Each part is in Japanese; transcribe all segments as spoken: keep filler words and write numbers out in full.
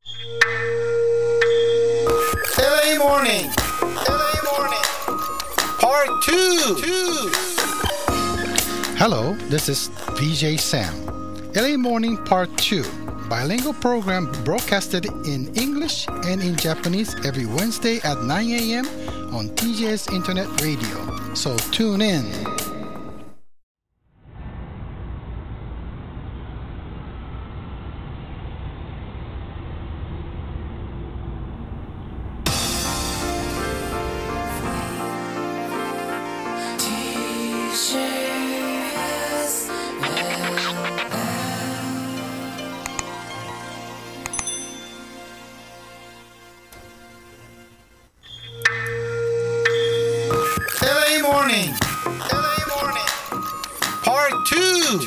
エルエー Morning エルエー Morning Part two. Hello, this is V J Sam. L A Morning Part two, bilingual program broadcasted in English and in Japanese every Wednesday at nine a.m. on T J S Internet Radio. So tune in. Morning, L A Morning, Part two.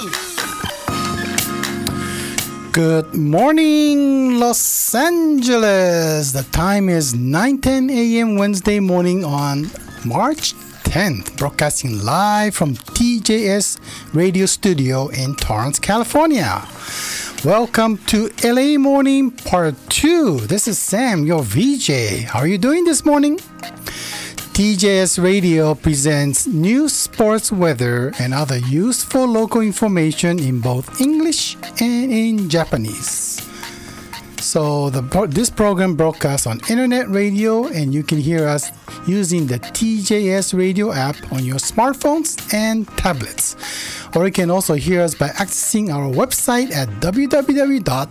Good morning, Los Angeles. The time is nine ten a.m. Wednesday morning on March tenth, broadcasting live from T J S Radio Studio in Torrance, California. Welcome to L A Morning Part two. This is Sam, your V J. How are you doing this morning? T J S Radio presents news, sports, weather, and other useful local information in both English and in Japanese. So the, this program broadcasts on internet radio, and you can hear us using the T J S Radio app on your smartphones and tablets. Or you can also hear us by accessing our website at w w w dot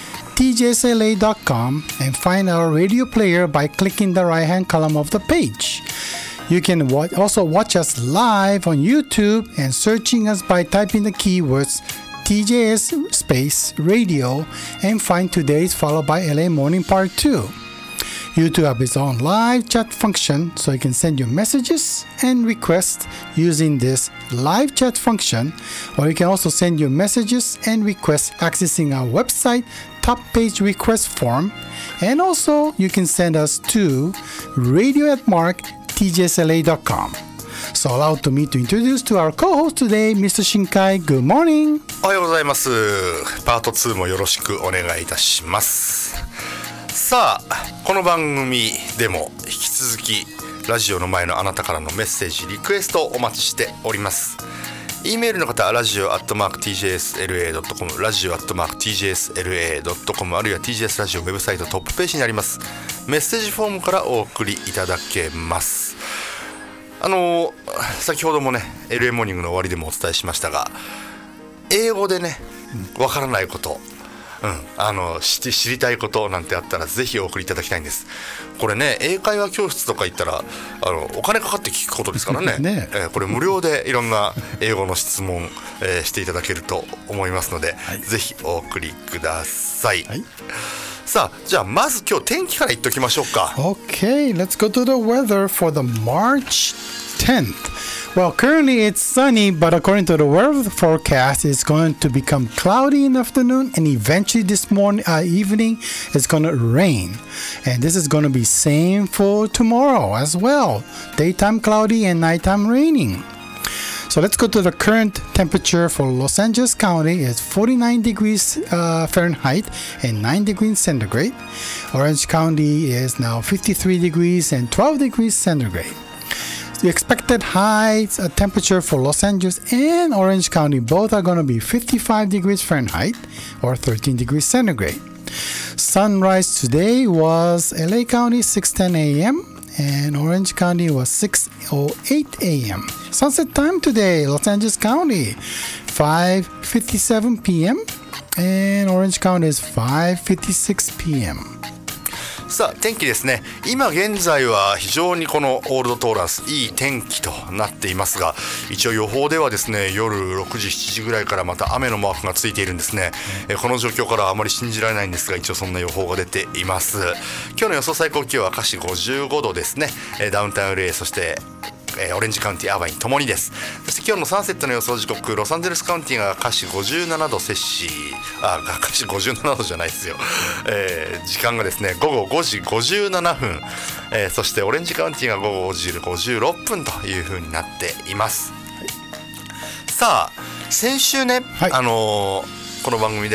t j s l a dot com and find our radio player by clicking the right-hand column of the page. You can wa- also watch us live on YouTube and searching us by typing the keywords T J S space radio and find today's followed by L A Morning Part two. YouTube has its own live chat function, so you can send your messages and requests using this live chat function, or you can also send your messages and requests accessing our website top page request form, and also you can send us to radio at mark t j s l a dot com. So allow to me to introduce to our co-host today, Mister Shinkai. Good morning. おはようございます。パートツーもよろしくお願いいたします。さあ、この番組でも引き続きラジオの前のあなたからのメッセージリクエストをお待ちしております。E メールの方はラジオアットマーク ティージェーエスエルエードットコム ラジオアットマーク ティージェーエスエルエードットコム あるいは ティージェーエス ラジオウェブサイトトップページにありますメッセージフォームからお送りいただけます。あの先ほどもね エルエー モーニングの終わりでもお伝えしましたが、英語でねわからないこと、うん、あの知知りたいことなんてあったらぜひお送りいただきたいんです。これね、英会話教室とか行ったらあのお金かかって聞くことですからねね、えー、これ無料でいろんな英語の質問、えー、していただけると思いますので、はい、ぜひお送りください、はい。さあ、じゃあまず今日天気から言っておきましょうか。 Okay, let's go to the weather for the March tenth. Well, currently it's sunny, but according to the weather forecast, it's going to become cloudy in the afternoon, and eventually this morning, uh, evening, it's going to rain. And this is going to be same for tomorrow as well. Daytime cloudy and nighttime raining. So let's go to the current temperature for Los Angeles County. It's forty-nine degrees uh, Fahrenheit and nine degrees centigrade. Orange County is now fifty-three degrees and twelve degrees centigrade. The expected high uh, temperature for Los Angeles and Orange County both are going to be fifty-five degrees Fahrenheit or thirteen degrees centigrade. Sunrise today was L A County six ten a.m. and Orange County was six oh eight a.m. Sunset time today, Los Angeles County five fifty-seven p.m. and Orange County is five fifty-six p.m. さあ天気ですね。今現在は非常にこのオールドトーランスいい天気となっていますが、一応予報ではですね夜ろくじしちじぐらいからまた雨のマークがついているんですね、うん、えこの状況からあまり信じられないんですが、一応そんな予報が出ています。今日の予想最高気温は明石ごじゅうごどですね。ダウンタウン エルエー そしてえー、オレンジカウンティアーバインともにです。そして今日のサンセットの予想時刻、ロサンゼルスカウンティが明石ごじゅうななど摂氏、あ明石ごじゅうななどじゃないですよ、えー、時間がですね午後ごじごじゅうななふん、えー、そしてオレンジカウンティが午後ごじごじゅうろっぷんという風になっています、はい、さあ先週ね、はい、あのー、この番組で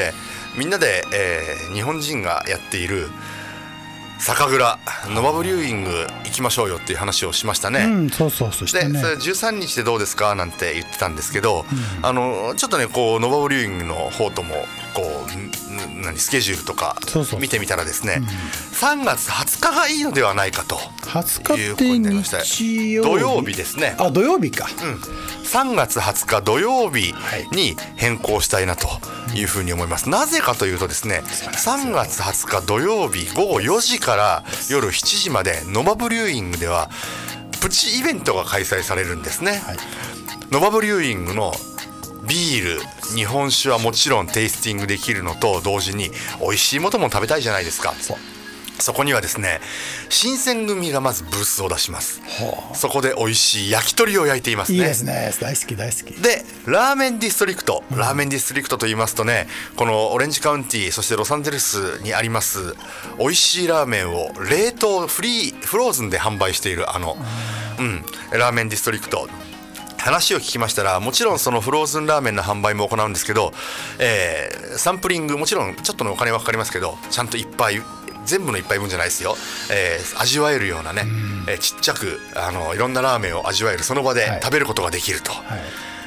みんなで、えー、日本人がやっている酒蔵ノバブリューイング行きましょうよっていう話をしましたね。 うん、そうそうそうしてね。 でそれじゅうさんにちでどうですかなんて言ってたんですけど、うん、あのちょっとねこうノバブリューイングの方ともこう何スケジュールとか見てみたらですね、そうそう、うん、さんがつはつかがいいのではないかとはつかって日曜日、 土曜日ですね。 あ、土曜日か、 うん、さんがつはつか土曜日に変更したいなというふうに思います。なぜかというとですね、さんがつはつか土曜日ごごよじから夜しちじまでノバブリューイングではプチイベントが開催されるんですね、はい、ノバブリューイングのビール日本酒はもちろんテイスティングできるのと同時に美味しいものも食べたいじゃないですか。そうそこにはですね新選組がまずブースを出します。そこで美味しい焼き鳥を焼いていますね。 いいですね、大好き大好き。 でラーメンディストリクト、ラーメンディストリクトと言いますとね、このオレンジカウンティそしてロサンゼルスにあります美味しいラーメンを冷凍フリーフローズンで販売しているあの、うん、ラーメンディストリクト、話を聞きましたらもちろんそのフローズンラーメンの販売も行うんですけど、えー、サンプリングもちろんちょっとのお金はかかりますけどちゃんといっぱい全部の一杯分じゃないですよ、えー、味わえるようなね、えー、ちっちゃくあのいろんなラーメンを味わえるその場で食べることができると、はい、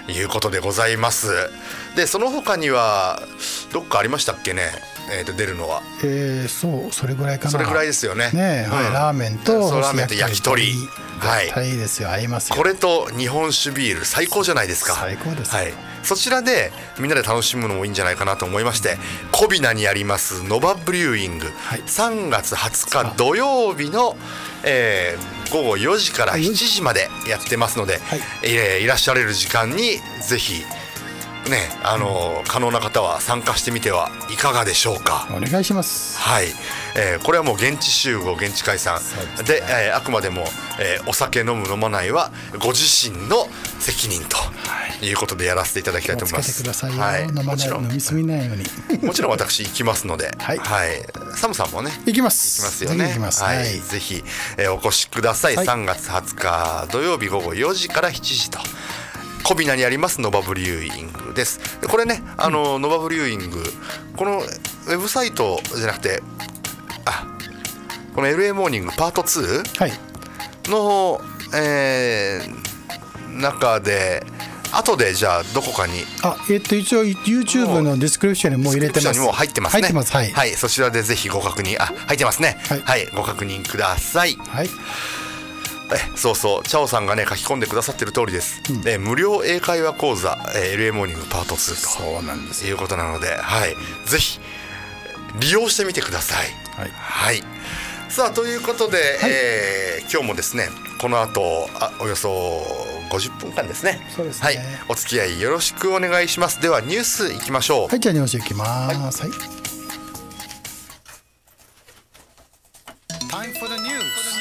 いうことでございます。でその他にはどっかありましたっけね、えー、と出るのは、 えー、そうそれぐらいかな。 それぐらいですよね。 ね、はい、うん、ラーメンとそうラーメンと焼き鳥、 はい、いいですよ、合いますよ。 これと日本酒ビール最高じゃないですか。 最高です、 はい、そちらでみんなで楽しむのもいいんじゃないかなと思いまして、小ビナにありますノバブリューイング、はい、さんがつはつか土曜日の、えー、ごごよじからしちじまでやってますので、はい、えー、いらっしゃれる時間にぜひね、あのー、可能な方は参加してみてはいかがでしょうか。 お願いします。 はい、えー、これはもう現地集合現地解散 で, で、えー、あくまでも、えー、お酒飲む飲まないはご自身の責任ということでやらせていただきたいと思います。 気をつけてくださいよ、はい、飲まない飲みすぎないようにもちろん私行きますので、はいはい、サムさんもね行きます行きますよね。 行きます、 はいはい、 ぜひ、えー、お越しください、はい、さんがつはつか土曜日ごごよじからしちじと小ビナにありますノバブリューイングです。これね、あの、うん、ノバブリューイングこのウェブサイトじゃなくてあこの エルエー モーニングパートツーの、はい、えー、中で後でじゃあどこかにあ、えっと一応 YouTube のディスクリプションにもう入れてます。 ディスクリプションにも入ってますね。 入ってます、はい、 はい、そちらでぜひご確認あ入ってますね、はい、はい、ご確認ください。はい、えそうそうチャオさんがね書き込んでくださってる通りです、うん、え無料英会話講座、えー、エルエー モーニングパートツーとそうなんですいうことなので、はい、ぜひ利用してみてください。はい、はい、さあということで、はい、えー、今日もですねこの後あおよそごじゅっぷんかんですね。 そうですね、 はい、お付き合いよろしくお願いします。ではニュースいきましょう。 はい、じゃあニュースいきます。はい、はい、Time for the news.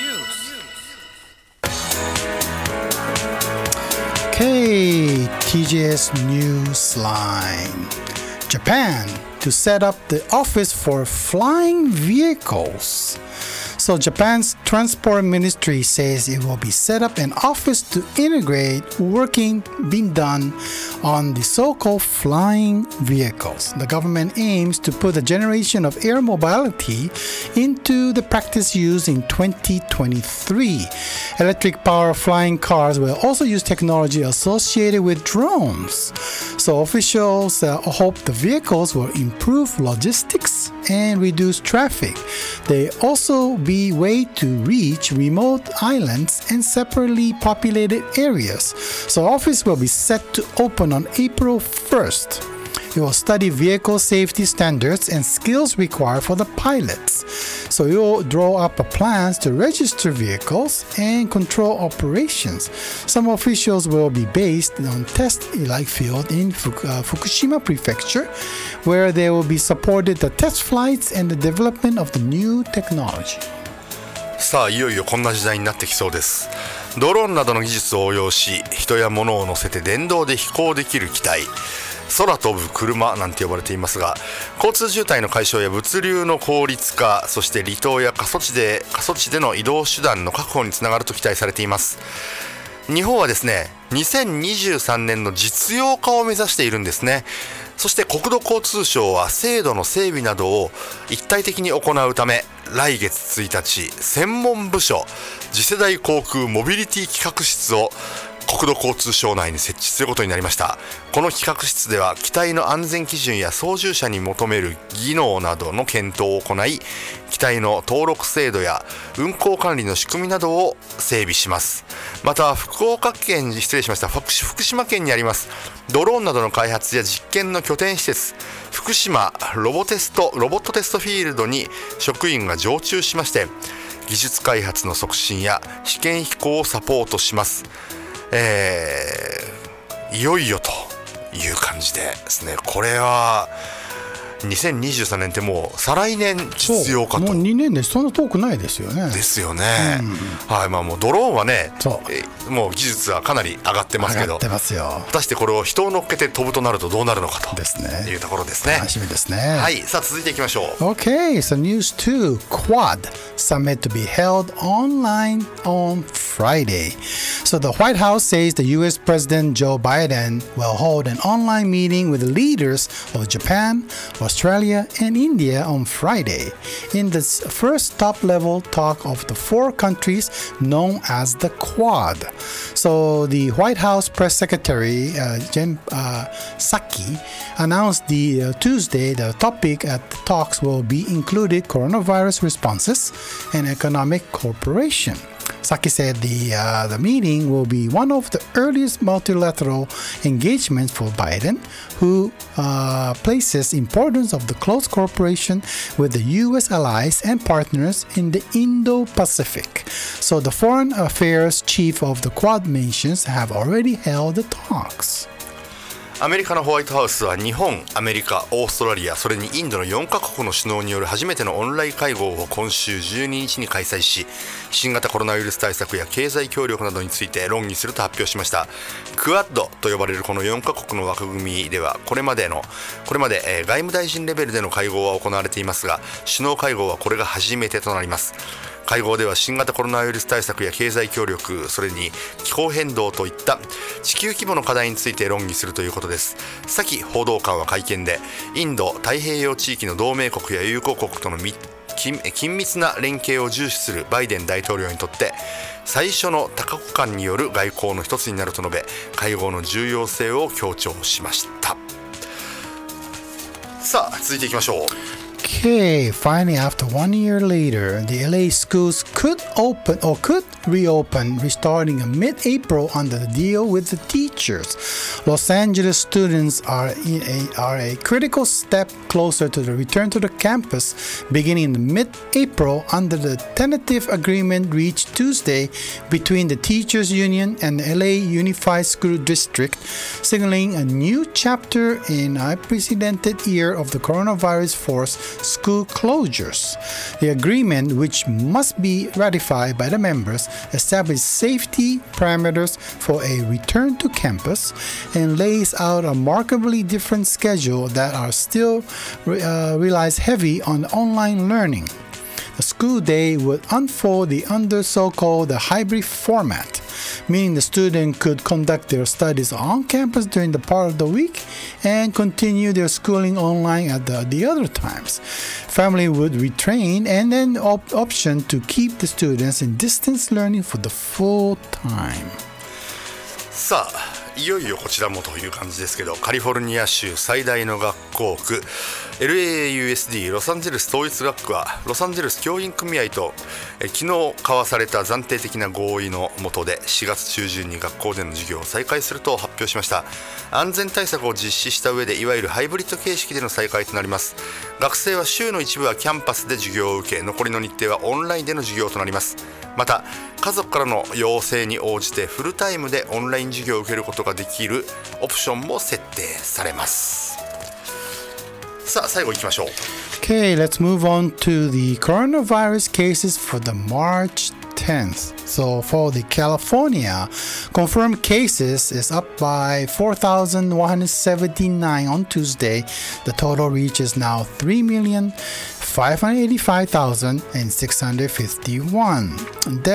Okay, ティージェーエス Newsline. Japan to set up the office for flying vehicles. So Japan's transport ministry says it will be set up an office to integrate working being done on the so-called flying vehicles. The government aims to put a generation of air mobility into the practice use in twenty twenty-three. Electric power flying cars will also use technology associated with drones. So officials uh, hope the vehicles will improve logistics and reduce traffic. They also be way to reach remote islands and separately populated areas. So office will be set to open on April first. It will study vehicle safety standards and skills required for the pilots. So it will draw up plans to register vehicles and control operations. Some officials will be based on test-like field in Fuk- uh, Fukushima Prefecture, where they will be supported the test flights and the development of the new technology. さあいよいよこんな時代になってきそうです。ドローンなどの技術を応用し人や物を乗せて電動で飛行できる機体、空飛ぶ車なんて呼ばれていますが、交通渋滞の解消や物流の効率化、そして離島や過疎地で過疎地での移動手段の確保につながると期待されています。 日本はですねにせんにじゅうさんねんの実用化を目指しているんですね。そして国土交通省は制度の整備などを一体的に行うため、来月ついたち専門部署次世代航空モビリティ企画室を国土交通省内に設置することになりました。この企画室では機体の安全基準や操縦者に求める技能などの検討を行い、機体の登録制度や運航管理の仕組みなどを整備します。また福岡県失礼しました福島県にありますドローンなどの開発や実験の拠点施設福島ロボテストロボットテストフィールドに職員が常駐しまして、技術開発の促進や試験飛行をサポートします。えー、いよいよという感じでですね、これはにせんにじゅうさんねんってもう再来年実用化と。 もうにねんでそんな遠くないですよね。 ですよね、うんうん、はい。まあもうドローンはね、えもう技術はかなり上がってますけど、 上がってますよ。 果たしてこれを人を乗っけて飛ぶとなるとどうなるのかとですね、 いうところですね。 楽しみですね。 はい。さあ続いていきましょう。 Okay, so news two, Quad summit to be held online on Friday. So the White House says the U S President Joe Biden will hold an online meeting with the leaders of Japan, Australia, and India on Friday in the first top-level talk of the four countries known as the Quad. So the White House Press Secretary uh, Jen uh, Psaki announced the uh, Tuesday the topic at the talks will be included coronavirus responses and economic cooperation. Saki said the uh, the meeting will be one of the earliest multilateral engagements for Biden, who uh, places importance of the close cooperation with the U S allies and partners in the Indo-Pacific. So the foreign affairs chief of the Quad nations have already held the talks. アメリカのホワイトハウスは日本、アメリカ、オーストラリア、それにインドのよんカ国の首脳による初めてのオンライン会合を今週じゅうににちに開催し、新型コロナウイルス対策や経済協力などについて論議すると発表しました。クアッドと呼ばれるこのよんカ国の枠組みではこれまでのこれまで、えー、外務大臣レベルでの会合は行われていますが、首脳会合はこれが初めてとなります。会合では新型コロナウイルス対策や経済協力、それに気候変動といった地球規模の課題について論議するということです。サキ報道官は会見で、インド太平洋地域の同盟国や友好国との緊密な連携を重視するバイデン大統領にとって最初の多国間による外交の一つになると述べ、会合の重要性を強調しました。さあ続いていきましょう。 Okay, finally, after one year later, the L A schools could open or could reopen, restarting in mid-April under the deal with the teachers. Los Angeles students are in a, are a critical step closer to the return to the campus, beginning in mid-April under the tentative agreement reached Tuesday between the teachers union and the L A Unified School District, signaling a new chapter in an unprecedented year of the coronavirus force school closures. The agreement, which must be ratified by the members, establishes safety parameters for a return to campus and lays out a markedly different schedule that are still uh, relies heavy on online learning. The school day would unfold the under so-called the hybrid format, meaning the student could conduct their studies on campus during the part of the week and continue their schooling online at the, the other times. Family would retrain and then op- option to keep the students in distance learning for the full time. さあいよいよこちらもという感じですけど、カリフォルニア州最大の学校区 エルエーユーエスディー ロサンゼルス統一学区はロサンゼルス教員組合とえ昨日交わされた暫定的な合意の下でしがつ中旬に学校での授業を再開すると発表しました。安全対策を実施した上でいわゆるハイブリッド形式での再開となります。学生は週の一部はキャンパスで授業を受け、残りの日程はオンラインでの授業となります。また家族からの要請に応じてフルタイムでオンライン授業を受けることができるオプションも設定されます。さあ最後いきましょう。 Okay, let's move on to the coronavirus cases for the March tenth. So for the California, confirmed cases is up by four thousand one hundred seventy-nine on Tuesday. The total reaches now three million five hundred eighty-five thousand six hundred fifty-one. Death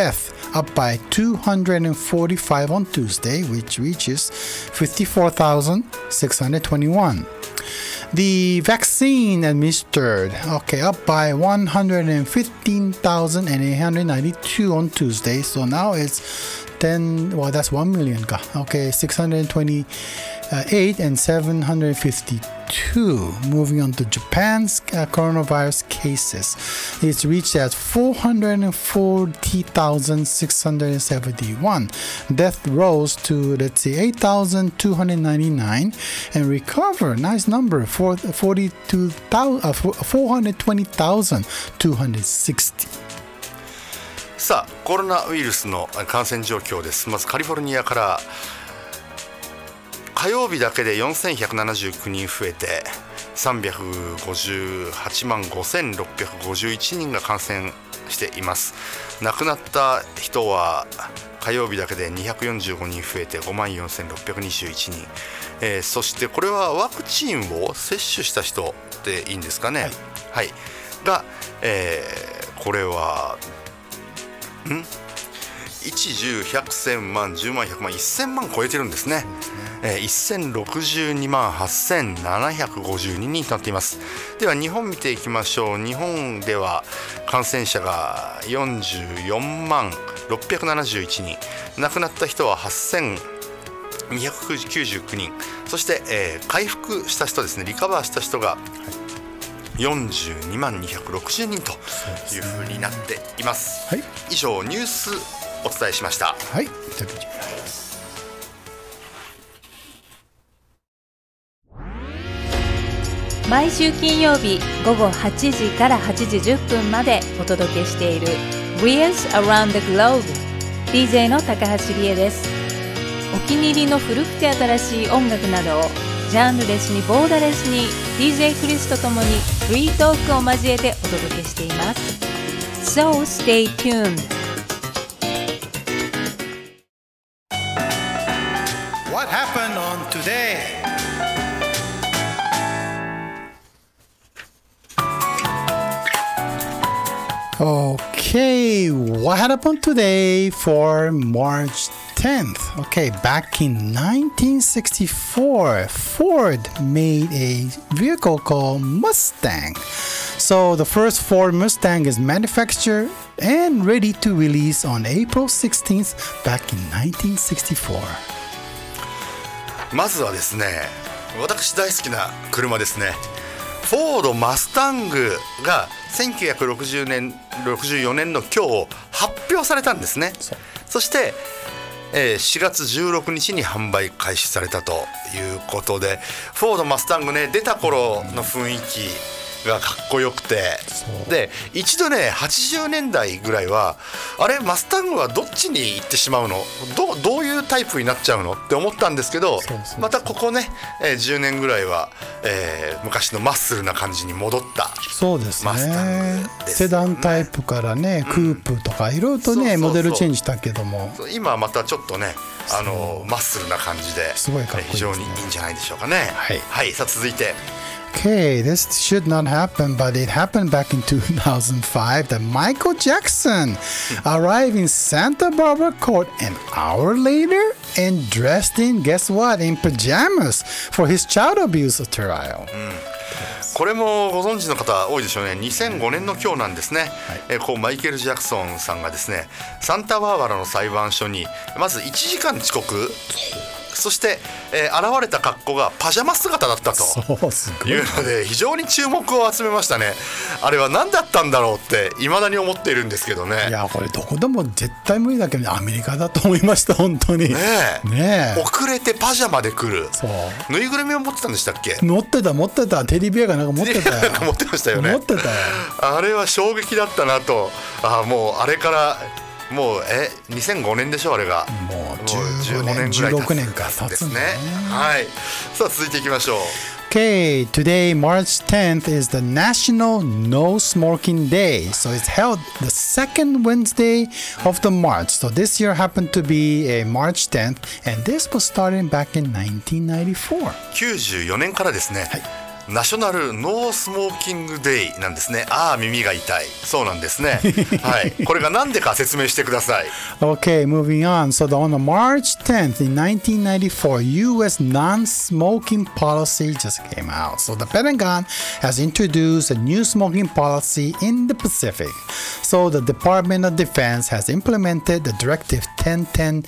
up by two hundred forty-five on Tuesday, which reaches fifty-four thousand six hundred twenty-one. The vaccine administered, okay, up by one hundred fifteen thousand eight hundred ninety-two on Tuesday. So now it's ten, well, that's one million. Okay, six hundred twenty-eight and seven hundred fifty-two. Moving on to Japan's uh, coronavirus cases. It's reached at four hundred forty thousand six hundred seventy-one. Death rose to, let's see, eight thousand two hundred ninety-nine. And recover, nice number, four hundred twenty thousand two hundred sixty. さあコロナウイルスの感染状況です。まずカリフォルニアから火曜日だけでよんせんひゃくななじゅうきゅうにん増えてさんびゃくごじゅうはちまんごせんろっぴゃくごじゅういちにんが感染しています。亡くなった人は火曜日だけでにひゃくよんじゅうごにん増えて ごまんよんせんろっぴゃくにじゅういちにん、えー、そしてこれはワクチンを接種した人でいいんですかね、はい、はい、が、えー、これはいち、じゅう、ひゃく、せんまん、じゅうまん、ひゃくまん、せんまん超えてるんですね。えー、せんろくじゅうにまんはっせんななひゃくごじゅうににんとなっています。では日本見ていきましょう。日本では感染者がよんじゅうよんまんろっぴゃくななじゅういちにん、亡くなった人ははっせんにひゃくきゅうじゅうきゅうにん、そして、えー、回復した人ですね、リカバーした人がよんじゅうにまんにひゃくろくじゅうにんというふうになっています。はい、以上ニュースお伝えしました。 はい、 毎週金曜日午後はちじからはちじじゅっぷんまでお届けしている Reels Around the Globe、 ディージェー の高橋理恵です。お気に入りの古くて新しい音楽などをジャンルレスにボーダレスに ディージェー クリスとともにフリートークを交えてお届けしています。 So stay tuned. What happened on today? Okay, what happened today for March tenth? Okay, back in nineteen sixty-four, Ford made a vehicle called Mustang. So the first Ford Mustang is manufactured and ready to release on April sixteenth back in nineteen sixty-four. まずはですね、私大好きな車ですね。フォードマスタングがせんきゅうひゃくろくじゅうねんろくじゅうよねんの今日発表されたんですね。そ, そして、えー、しがつじゅうろくにちに販売開始されたということで、フォードマスタングね、出た頃の雰囲気がかっこよくて、で一度ねはちじゅうねんだいぐらいはあれマスタングはどっちに行ってしまうの、 ど, どういうタイプになっちゃうのって思ったんですけど、そうそうそう、またここね、えー、じゅうねんぐらいは、えー、昔のマッスルな感じに戻ったそうですね、 マスタングですね。 セダンタイプからね、クープとかいろいろとね、そうそうそう、モデルチェンジしたけども、 今またちょっとねあのマッスルな感じですごいかっこいいですね。非常にいいんじゃないでしょうかね。はい、はい、さあ続いて Okay, this should not happen, but it happened back in two thousand five that Michael Jackson arrived in Santa Barbara Court an hour later and dressed in, guess what, in pajamas for his child abuse trial. これもご存知の方多いでしょうね。にせんごねんの今日なんですね、はい、えこうマイケル・ジャクソンさんがですね、サンタバーバラの裁判所にまずいちじかん遅刻、そして、えー、現れた格好がパジャマ姿だったというので非常に注目を集めましたね。あれは何だったんだろうって未だに思っているんですけどね。 いやこれどこでも絶対無理だけどアメリカだと思いました本当に。ねえ、ねえ、 遅れてパジャマで来る。そう、ぬいぐるみを持ってたんでしたっけ。 持ってた持ってたテディベアがなんか持ってたよ。 持ってましたよね。 持ってたよ。あれは衝撃だったなと。あもうあれからもうえにせんごねんでしょあれが。もうじゅうごねんぐらい経つんですね。はい。さあ続いていきましょう。 Okay, today March tenth is the National No Smoking Day. So it's held the second Wednesday of the March. So this year happened to be a March tenth, and this was started back in nineteen ninety-four. きゅうじゅうよねんからですね。はい、 ナショナルノースモーキングデイなんですね。ああ耳が痛い。そうなんですね。はい。これがなんでか説明してください。 Okay, moving on. So the, on the March tenth in nineteen ninety-four, U S non-smoking policy just came out. So the Pentagon has introduced a new smoking policy in the Pacific. So the Department of Defense has implemented the Directive ten ten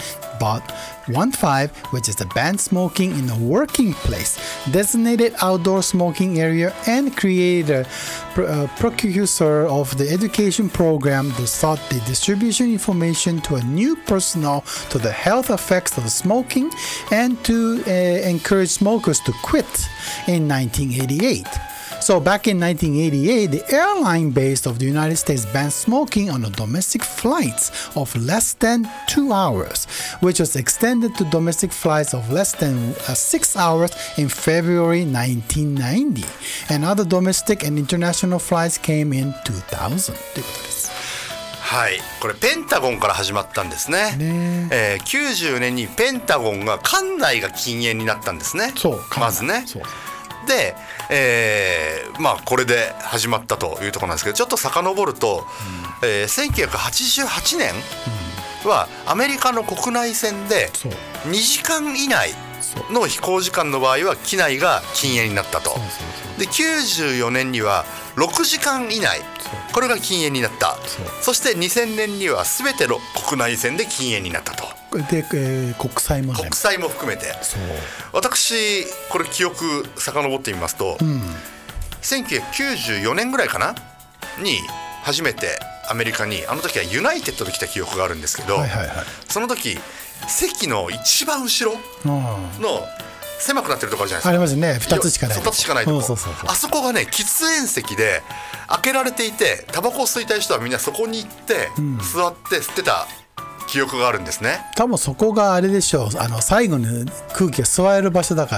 fifteen, which is to ban smoking in a working place, designated outdoor smoking area, and created a pr- uh, precursor of the education program that sought the distribution information to a new personnel to the health effects of smoking and to uh, encourage smokers to quit in nineteen eighty-eight. So back in nineteen eighty-eight, the airline base of the United States banned smoking on the domestic flights of less than two hours, which was extended to domestic flights of less than uh, six hours in February nineteen ninety. And other domestic and international flights came in two thousand. ということです。 はい、これペンタゴンから始まったんですね。 ねえー、きゅうじゅうねんにペンタゴンが館内が禁煙になったんですね。 そう、 まずね。 そうで、えー、まあこれで始まったというところなんですけど、ちょっと遡ると、うんえー、せんきゅうひゃくはちじゅうはちねんはアメリカの国内線でにじかん以内の飛行時間の場合は機内が禁煙になったと。できゅうじゅうよねんにはろくじかん以内、これが禁煙になった。 そ, そしてにせんねんには全ての国内線で禁煙になったと。 で、えー、国際も、ね、 国際も含めて。そう私これ記憶遡ってみますと、うん、せんきゅうひゃくきゅうじゅうよねんぐらいかなに初めてアメリカに、あの時はユナイテッドで来た記憶があるんですけど、はいはいはい、その時席の一番後ろの狭くなってるところじゃないですか。ありますね。ふたつしかない。 ふたつしかないとこ。そうそうそうそう。あそこがね喫煙席で開けられていて、タバコを吸いたい人はみんなそこに行って、うん、座って吸ってた記憶があるんですね。 多分そこがあれでしょう。あの最後に空気が吸われる場所だから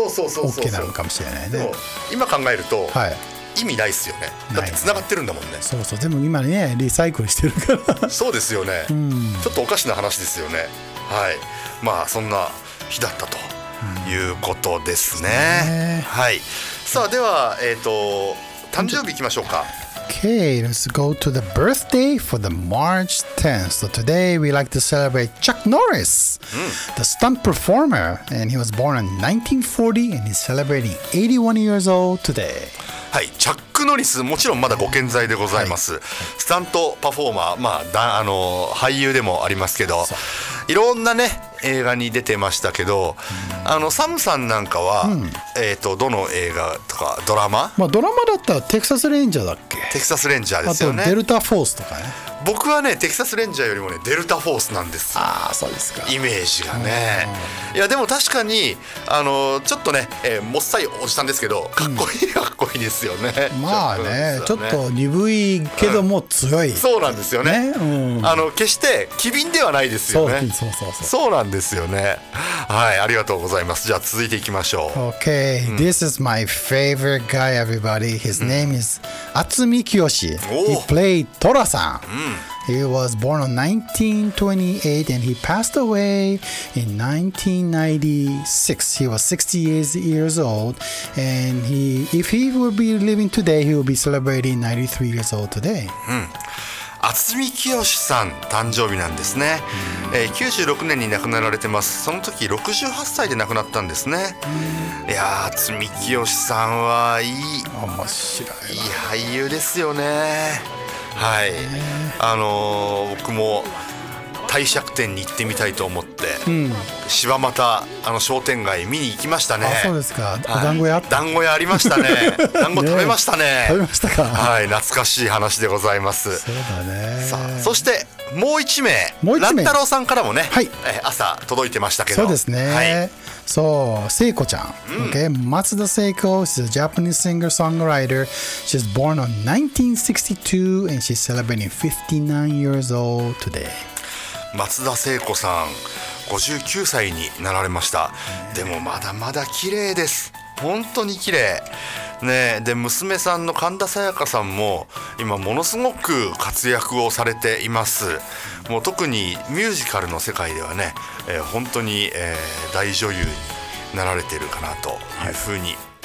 OK なのかもしれないね。 でも今考えると、はい、意味ないですよね。だって繋がってるんだもんね。 そうそう。でも今ねリサイクルしてるからそうですよね、うん、ちょっとおかしな話ですよね。はい。まあそんな日だったということですね、うん、はい。さあではえっ、ー、と誕生日いきましょうか。 Okay, let's go to the birthday for the March tenth. So today we like to celebrate Chuck Norris, mm. the stunt performer, and he was born in nineteen forty and he's celebrating eighty-one years old today. はい、チャック・ノリスもちろんまだご健在でございます、はい、スタントパフォーマー、まあ、だあの俳優でもありますけど、いろんなね映画に出てましたけど、うん、あのサムさんなんかは、うん、えーとどの映画とかドラマ、 まあ、ドラマだったらテキサスレンジャーだっけ。 テキサスレンジャーですよね。 あとデルタフォースとかね。 僕はねテキサスレンジャーよりもねデルタフォースなんです。 ああそうですか。 イメージがね。いやでも確かにあのちょっとね、えー、もっさいおじさんですけどかっこいい、うん、かっこいいですよね。 まあねちょっと鈍いけども強い、 うん、そうなんですよね、ね、うん、あの決して機敏ではないですよね。 そうそうそうそうそうなんですよね。はい、ありがとうございます。じゃあ続いていきましょう。 Okay、うん、This is my favorite guy everybody. His name is Atsumi Kiyoshi. He played Tora さん、うん、He was born on nineteen twenty-eight and he passed away in nineteen ninety-six. He was sixty years old and he, if he would be living today, he would be celebrating ninety-three years old today. うん、渥美清さん誕生日なんですね、うんえー、きゅうじゅうろくねんに亡くなられてます。その時ろくじゅうはっさいで亡くなったんですね、うん、いや渥美清さんはいい面白いいい俳優ですよね。はい、あのー、僕も帝釈天に行ってみたいと思って、うん、柴又あの商店街見に行きましたね。 あ、そうですか。お団子屋あった？ 団子屋ありましたね。団子食べましたね。 食べましたか。 はい、懐かしい話でございます。 そうだね。 さあ、そしてもう一名、乱太郎さんからもね、はい、え朝届いてましたけど。 そうですね。はい、そう、聖子ちゃん。うん、okay? 松田聖子 is a Japanese singer-songwriter. She's born on nineteen sixty-two and she's celebrating fifty-nine years old today. 松田聖子さんごじゅうきゅうさいになられました。でもまだまだ綺麗です。本当に綺麗ね。で娘さんの神田沙也加さんも今ものすごく活躍をされています。もう特にミュージカルの世界ではね、えー、本当に、えー、大女優になられているかなというふうに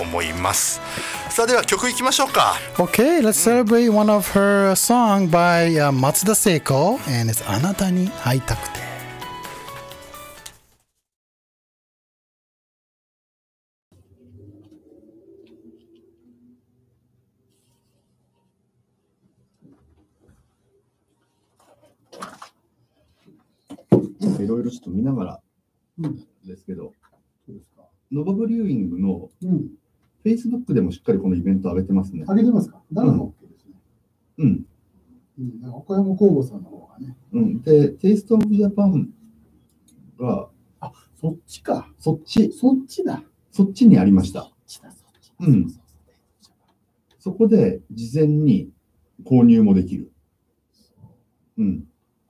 思います。さあでは曲いきましょうか。 Okay, let's celebrate one of her song by、uh, Matsuda Seiko, and it's あなたに会いたくて。 いろいろちょっと見ながらですけど、うん、ノバブリューイングの Facebook でもしっかりこのイベント上げてますね。 上げてますか？誰も OK ですね。 うん。 うん、岡山工房さんの方がね。 うん。で、テイストオブジャパンが、 あ、そっちか。 そっち。 そっちだ。 そっちにありました。そっちだ、そっちだ。うん。そこで事前に購入もできる。うん。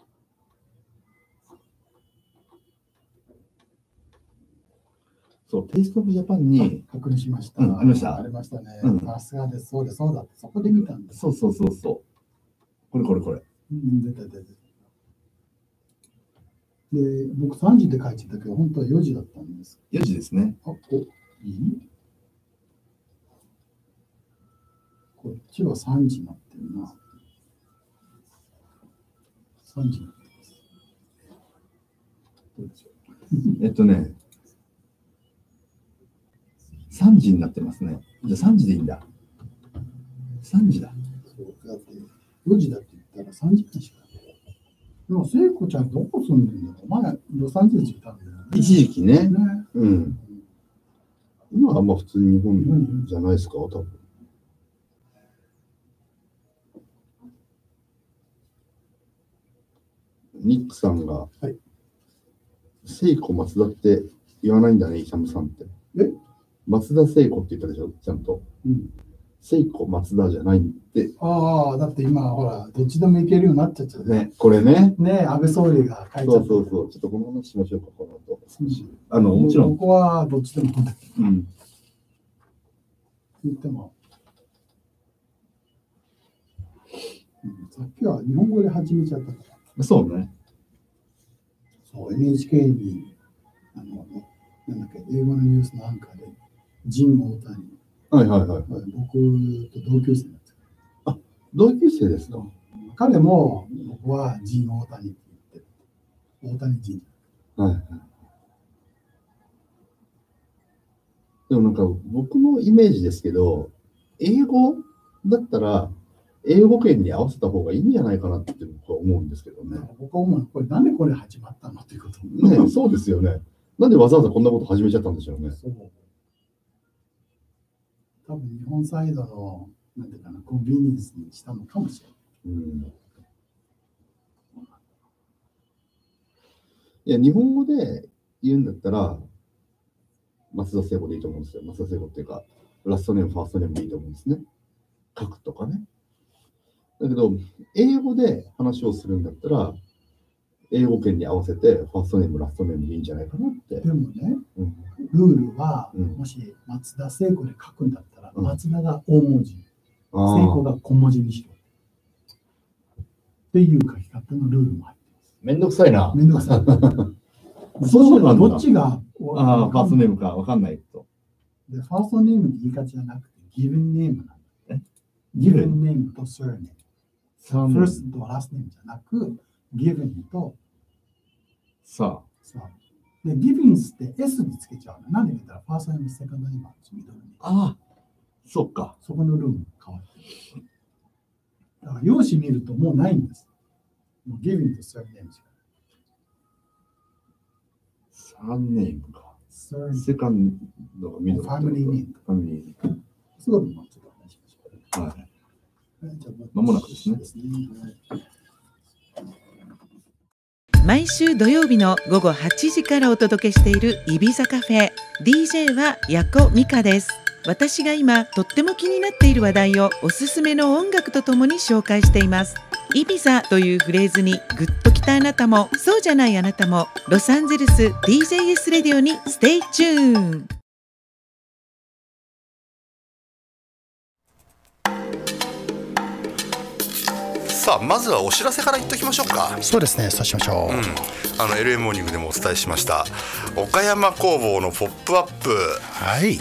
そう、テイストオブジャパンに確認しました。 うん、ありました。 ありましたね。さすがです。そうです、そうだ。そこで見たんです。 そうそうそうそう。これこれこれ。 うん、出た出た。で、僕さんじで書いてたけど、本当はよじだったんです。 よじですね。 あ、こいい？こっちはさんじになってるな。さんじになってます。どうでしょう。 えっとね。さんじになってますね。じゃあさんじでいいんだ。さんじだ。 そうだってよじだって言ったらさんじかんしかない。でも聖子ちゃんどこ住んでんだろう。前ロサンゼルスにいたんだよね。 一時期ね。 ね、 うん。今はまあ普通に日本じゃないですか、多分。ニックさんが、はい、聖子松田って言わないんだね、イサムさんって。 え松田聖子って言ったでしょ、ちゃんと。うん。聖子松田じゃないって。 ああ、だって今、ほら、どっちでもいけるようになっちゃったね。これね。 ね、安倍総理が書いてあそうそうそう。ちょっとこの話しましょうか、この後。あの、もちろん。 ここはどっちでもいいんだけど。 うん。 言っても。うん、さっきは日本語で始めちゃったから。 そうね。 そう、エヌエイチケー に、あの、なんだっけ、英語のニュースのアンカーで、ジン・大谷。 はいはいはい。 僕と同級生なんです。 あ、同級生ですか。 彼も、僕はジン・大谷って言ってる。大谷ジン。 はいはい。でもなんか、僕のイメージですけど、英語だったら、英語圏に合わせた方がいいんじゃないかなって僕は思うんですけどね。 僕は思う、これなんでこれ始まったのっていうこと。 ね、そうですよね。なんでわざわざこんなこと始めちゃったんでしょうね。そう。 多分日本サイドの、なんていうかな、コンビニエンスにしたのかもしれない。うん。 いや、日本語で言うんだったら、松田聖子でいいと思うんですよ。松田聖子っていうか、ラストネーム、ファーストネームでいいと思うんですね。書くとかね。だけど、英語で話をするんだったら、英語圏に合わせて、ファーストネーム、ラストネームでいいんじゃないかなって。 でもね、うん、ルールは、うん、もし松田聖子で書くんだったら、うん、松田が大文字、聖子が小文字にしろ。っていう書き方のルールも入ってます。 めんどくさいな。 めんどくさい。そうすればどっちが、 ああ、ファーストネームかわかんないと。 で、ファーストネームって言い方じゃなくて、ギブンネームなんだね。ギブンネームとサーネーム。ファーストとラストネームじゃなく、ギブンとさあ。 さあ。で、ギビンスって S につけちゃうの。なんで言ったら、ファーストネーム、セカンドネームはミドルネーム。 ああ、そっか。 そこのルール変わってる。だから、用紙見るともうないんです。もうギビンとサーネームしかない。 サーネームか。セカンドがミドル。 ファミリーネーム。 ファミリーネーム。 すごい、もうちょっと話しましょう。 はい。まもなくですね。 毎週土曜日の午後はちじからお届けしているイビザカフェ。 ディージェー はヤコミカです。私が今とっても気になっている話題をおすすめの音楽とともに紹介しています。イビザというフレーズにグッときたあなたも、そうじゃないあなたも、ロサンゼルス ディージェーエス レディオにステイチューン。 さあまずはお知らせから言っておきましょうか。 そうですね、そうしましょう。 うん、あの エルエー モーニングでもお伝えしました岡山工房のポップアップ、 はい、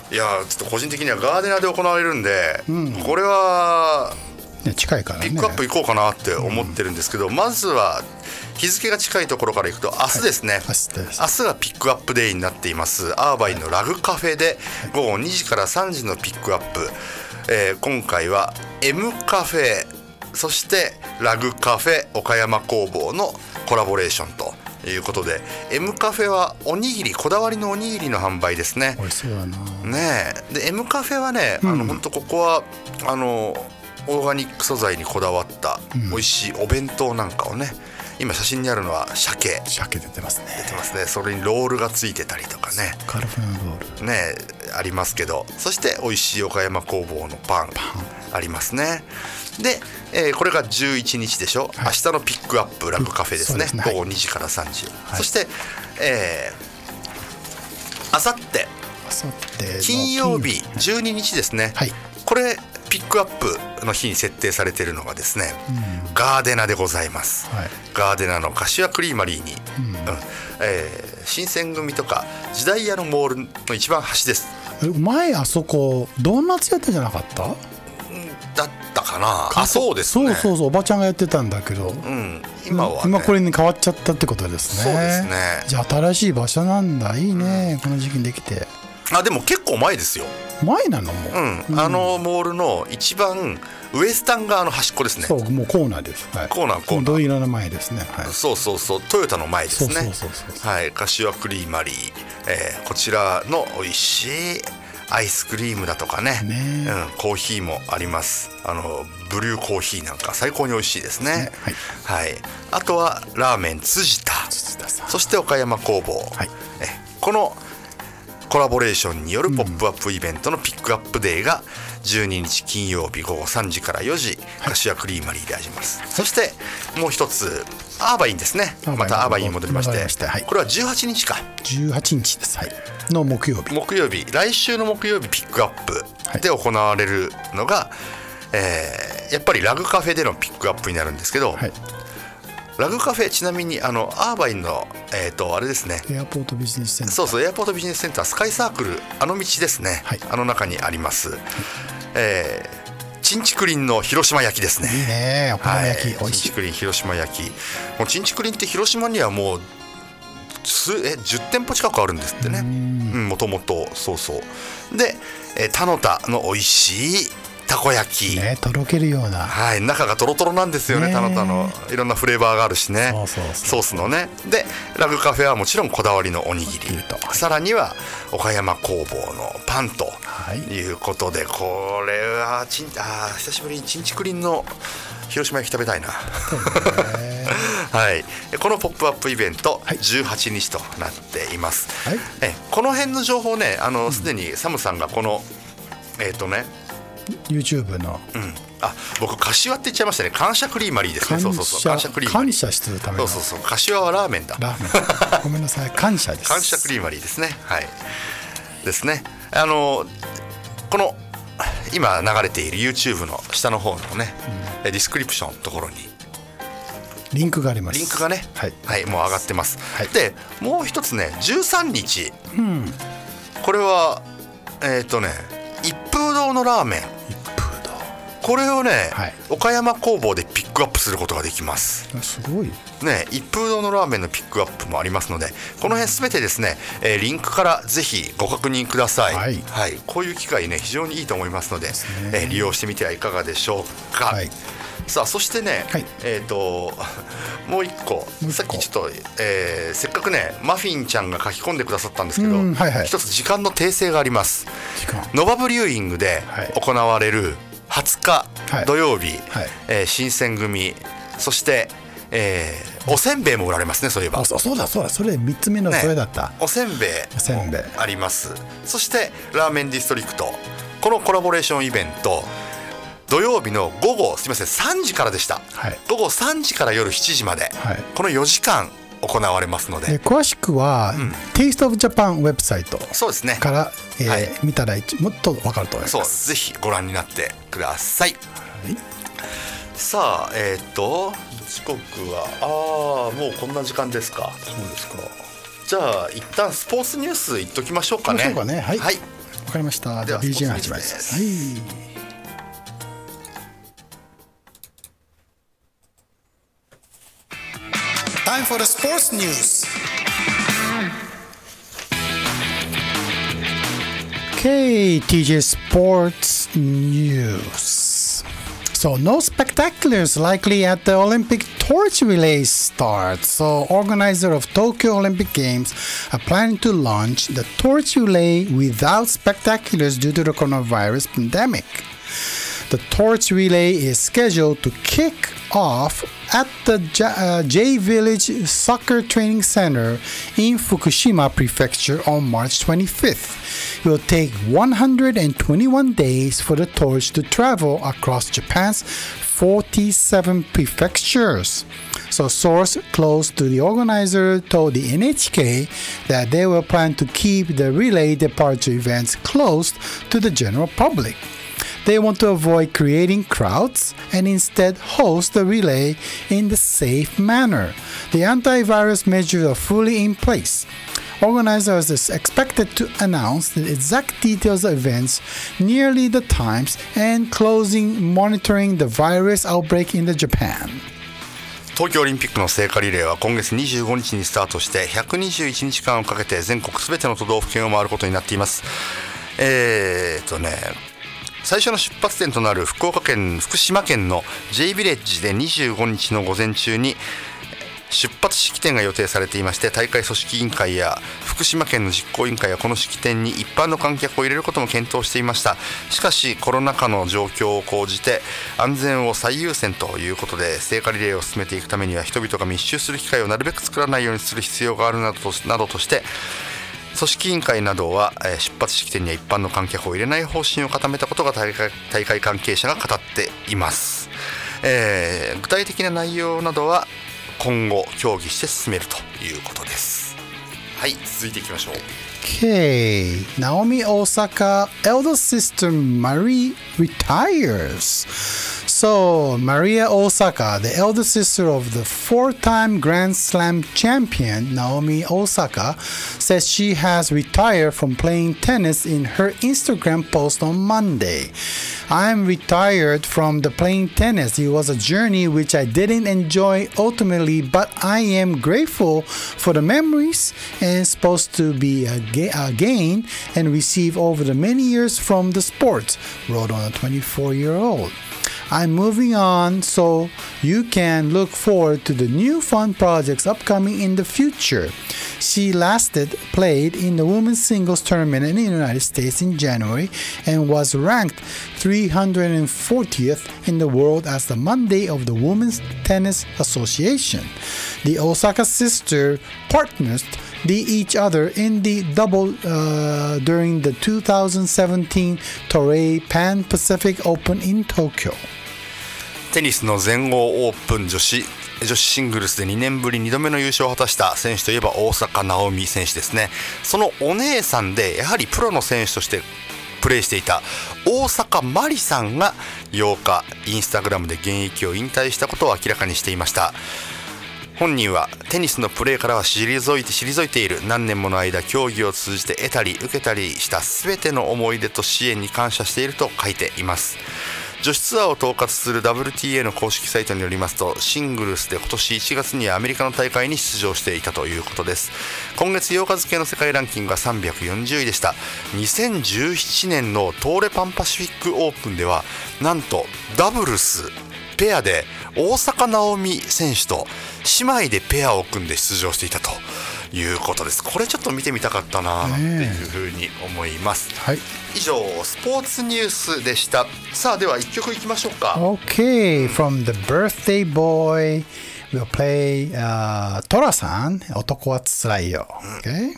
いやちょっと個人的にはガーデナで行われるんで、 うん、 これはね、近いからね、 ピックアップ行こうかなって思ってるんですけど、うん、まずは日付が近いところから行くと明日ですね、はい、明日, 明日がピックアップデーになっていますアーバインのラグカフェでごごにじからさんじのピックアップ、えー、今回は M カフェそしてラグカフェ岡山工房のコラボレーションということで M カフェはおにぎりこだわりのおにぎりの販売ですね。 美味しそうだなねえで M カフェはね、うん、あの本当ここはあのオーガニック素材にこだわった美味しいお弁当なんかをね、今写真にあるのは鮭鮭出てますね出てますね。それにロールがついてたりとかねカルフランロールねありますけど、そして美味しい岡山工房のパンありますね。で、えー、これがじゅういちにちでしょ、はい、明日のピックアップラグカフェですね、うん、ごごにじからさんじ、はい、そして、えー、あさって金曜日じゅうににちですね、はい、これピックアップの日に設定されているのがですね、うん、ガーデナでございます、はい、ガーデナの柏クリーマリーに、うんうんえー、新選組とか時代屋のモールの一番端です。 前あそこドーナツやってんじゃなかった？ だったかなあ。そうですね。 そうそうそうおばちゃんがやってたんだけど、うん、今は、ね、今これに変わっちゃったってことですね。 そうですね。 じゃあ新しい場所なんだ。いいね、うん、この時期にできて。 あでも結構前ですよ。 前なのもう、 うんうん、あのモールの一番ウエスタン側の端っこですね。 そうもうコーナーです、はい、 コーナーコーナー土色の前ですね、はい、 そうそうそうトヨタの前ですね。そうそうそうそうはい柏クリーマリー、えー、こちらの美味しいアイスクリームだとか ね, ね、うん、コーヒーもあります。あのブリューコーヒーなんか最高に美味しいです ね, ね、はいはい、あとはラーメン辻田そして岡山工房、はい、えこのコラボレーションによるポップアップイベントのピックアップデーがじゅうににち金曜日ごごさんじからよじ柏クリーマリーであります、はい、そしてもう一つアーバインですね。またアーバインに戻りまして、はい、これはじゅうはちにちかじゅうはちにちです、はい、の木曜日木曜日来週の木曜日ピックアップで行われるのが、はいえー、やっぱりラグカフェでのピックアップになるんですけど、はい、ラグカフェちなみにあのアーバインの、えー、とあれですねエアポートビジネスセンターそうそうエアポートビジネスセンタースカイサークルあの道ですね、はい、あの中にあります、はいえーチンチクリンの広島焼きですね。 いいねお好み焼き、はい、美味しい。 チンチクリン広島焼きもうチンチクリンって広島にはもうえじゅってんぽ近くあるんですってね。もともとそうそうで、えー、田の田の美味しいたこ焼きねとろけるような、 はい、中がとろとろなんですよね。田の田のいろんなフレーバーがあるしね。そうそうそうソースのね。でラグカフェはもちろんこだわりのおにぎり、はい、さらには岡山工房のパンということで、はい、これはちんあ久しぶりにチンチクリンの広島焼き食べたいなはい、このポップアップイベント、はい、じゅうはちにちとなっています、はい、えこの辺の情報ねあのすで、うん、にサムさんがこのえっ、ー、とね YouTube の、 うん、あ僕柏って言っちゃいましたね。感謝クリーマリーですね。そうそうそう感謝クリーマリー感謝するためのそうそうそう柏はラーメンだラーメンごめんなさい感謝です感謝クリーマリーですね。はいですね。あのこの今流れている YouTube の下の方のね、うん、ディスクリプションのところにリンクがあります。 リンクがね、はい、はい、もう上がってます、はい、でもう一つねじゅうさんにち、うん、これはえっ、ー、とね一風堂のラーメン一風堂これをね、はい、岡山工房でピックアップすることができます。 すごいね、一風堂のラーメンのピックアップもありますのでこの辺すべてですね、えー、リンクからぜひご確認ください、はいはい、こういう機会ね非常にいいと思いますので、えー、利用してみてはいかがでしょうか、はい、さあそしてね、はい、えーともう一個さっきちょっと、えー、せっかくねマフィンちゃんが書き込んでくださったんですけど、はいはい、一つ時間の訂正があります。ノバブリューイングで行われるはつか土曜日、はいはいえー、新選組そしてえー、おせんべいも売られますね。そういえばそうそうだそうだそれみっつめのそれだった、 ね、おせんべいもあります。そしてラーメンディストリクトこのコラボレーションイベント土曜日の午後すみませんさんじからでした、はい、午後さんじから夜しちじまで、はい、このよじかん行われますので詳しくは、うん、テイストオブジャパンウェブサイトそうですねから、えーはい、見たらもっと分かると思います。 そうぜひご覧になってください、はい、さあえっ、ー、と時刻はああもうこんな時間ですか。 そうですか。 じゃあ一旦スポーツニュースいっときましょうかね。 そうかね、はい、はい、 わかりました。じゃあ ビージーエム 始まります。はい。 Time for the sports news. Okay, T J Sports News. So no spectaculars likely at the Olympic torch relay start. So organizer of Tokyo Olympic Games are planning to launch the torch relay without spectaculars due to the coronavirus pandemic. The torch relay is scheduled to kick off at the J, uh, J Village Soccer Training Center in Fukushima Prefecture on March twenty-fifth. It will take one hundred twenty-one days for the torch to travel across Japan's forty-seven prefectures. So, source close to the organizer told the N H K that they will plan to keep the relay departure events closed to the general public. They want to avoid creating crowds and instead host the relay in the safe manner. The antivirus measures are fully in place. Organizers are expected to announce the exact details of events, nearly the times, and closing monitoring the virus outbreak in the Japan. 東京オリンピックの聖火リレーは今月にじゅうごにちにスタートしてひゃくにじゅういちにちかんをかけて全国すべての都道府県を回ることになっています。えーっとね最初の出発点となる福岡県福島県の J ビレッジでにじゅうごにちの午前中に出発式典が予定されていまして、大会組織委員会や福島県の実行委員会はこの式典に一般の観客を入れることも検討していました。しかしコロナ禍の状況を講じて安全を最優先ということで聖火リレーを進めていくためには人々が密集する機会をなるべく作らないようにする必要があるなどと、などとして組織委員会などは出発式典には一般の観客を入れない方針を固めたことが大会、大会関係者が語っています、えー、具体的な内容などは今後協議して進めるということです。はい、続いていきましょう。 Okay, Naomi Osaka elder sister Marie retires. So, Maria Osaka, the elder sister of the four-time Grand Slam champion Naomi Osaka, says she has retired from playing tennis in her Instagram post on Monday. I'm retired from the playing tennis. It was a journey which I didn't enjoy ultimately, but I am grateful for the memories and supposed to be a, ga- a gain and receive over the many years from the sport, wrote on a twenty-four-year-old. I'm moving on, so you can look forward to the new fun projects upcoming in the future. She lasted played in the women's singles tournament in the United States in January and was ranked three hundred fortieth in the world as the Monday of the Women's Tennis Association. The Osaka sister partners each other in the double uh, during the two thousand seventeen Toray Pan Pacific Open in Tokyo. テニスの全豪オープン女子女子シングルスでにねんぶりにどめの優勝を果たした選手といえば大坂なおみ選手ですね。そのお姉さんでやはりプロの選手としてプレーしていた大坂まりさんがようかインスタグラムで現役を引退したことを明らかにしていました。本人はテニスのプレーからは退いて退いている。何年もの間競技を通じて得たり受けたりした全ての思い出と支援に感謝していると書いています。女子ツアーを統括する ダブリューティーエー の公式サイトによりますと、シングルスで今年いちがつにアメリカの大会に出場していたということです。今月ようか付の世界ランキングがさんびゃくよんじゅういでした。にせんじゅうななねんのトーレパンパシフィックオープンではなんとダブルスペアで大坂なおみ選手と姉妹でペアを組んで出場していたということです。これちょっと見てみたかったなっていうふうに思います、はい、以上スポーツニュースでした。さあではいっきょくいきましょうか。 Okay, from the birthday boy we'll play、uh, トラさん男はつらいよ、okay?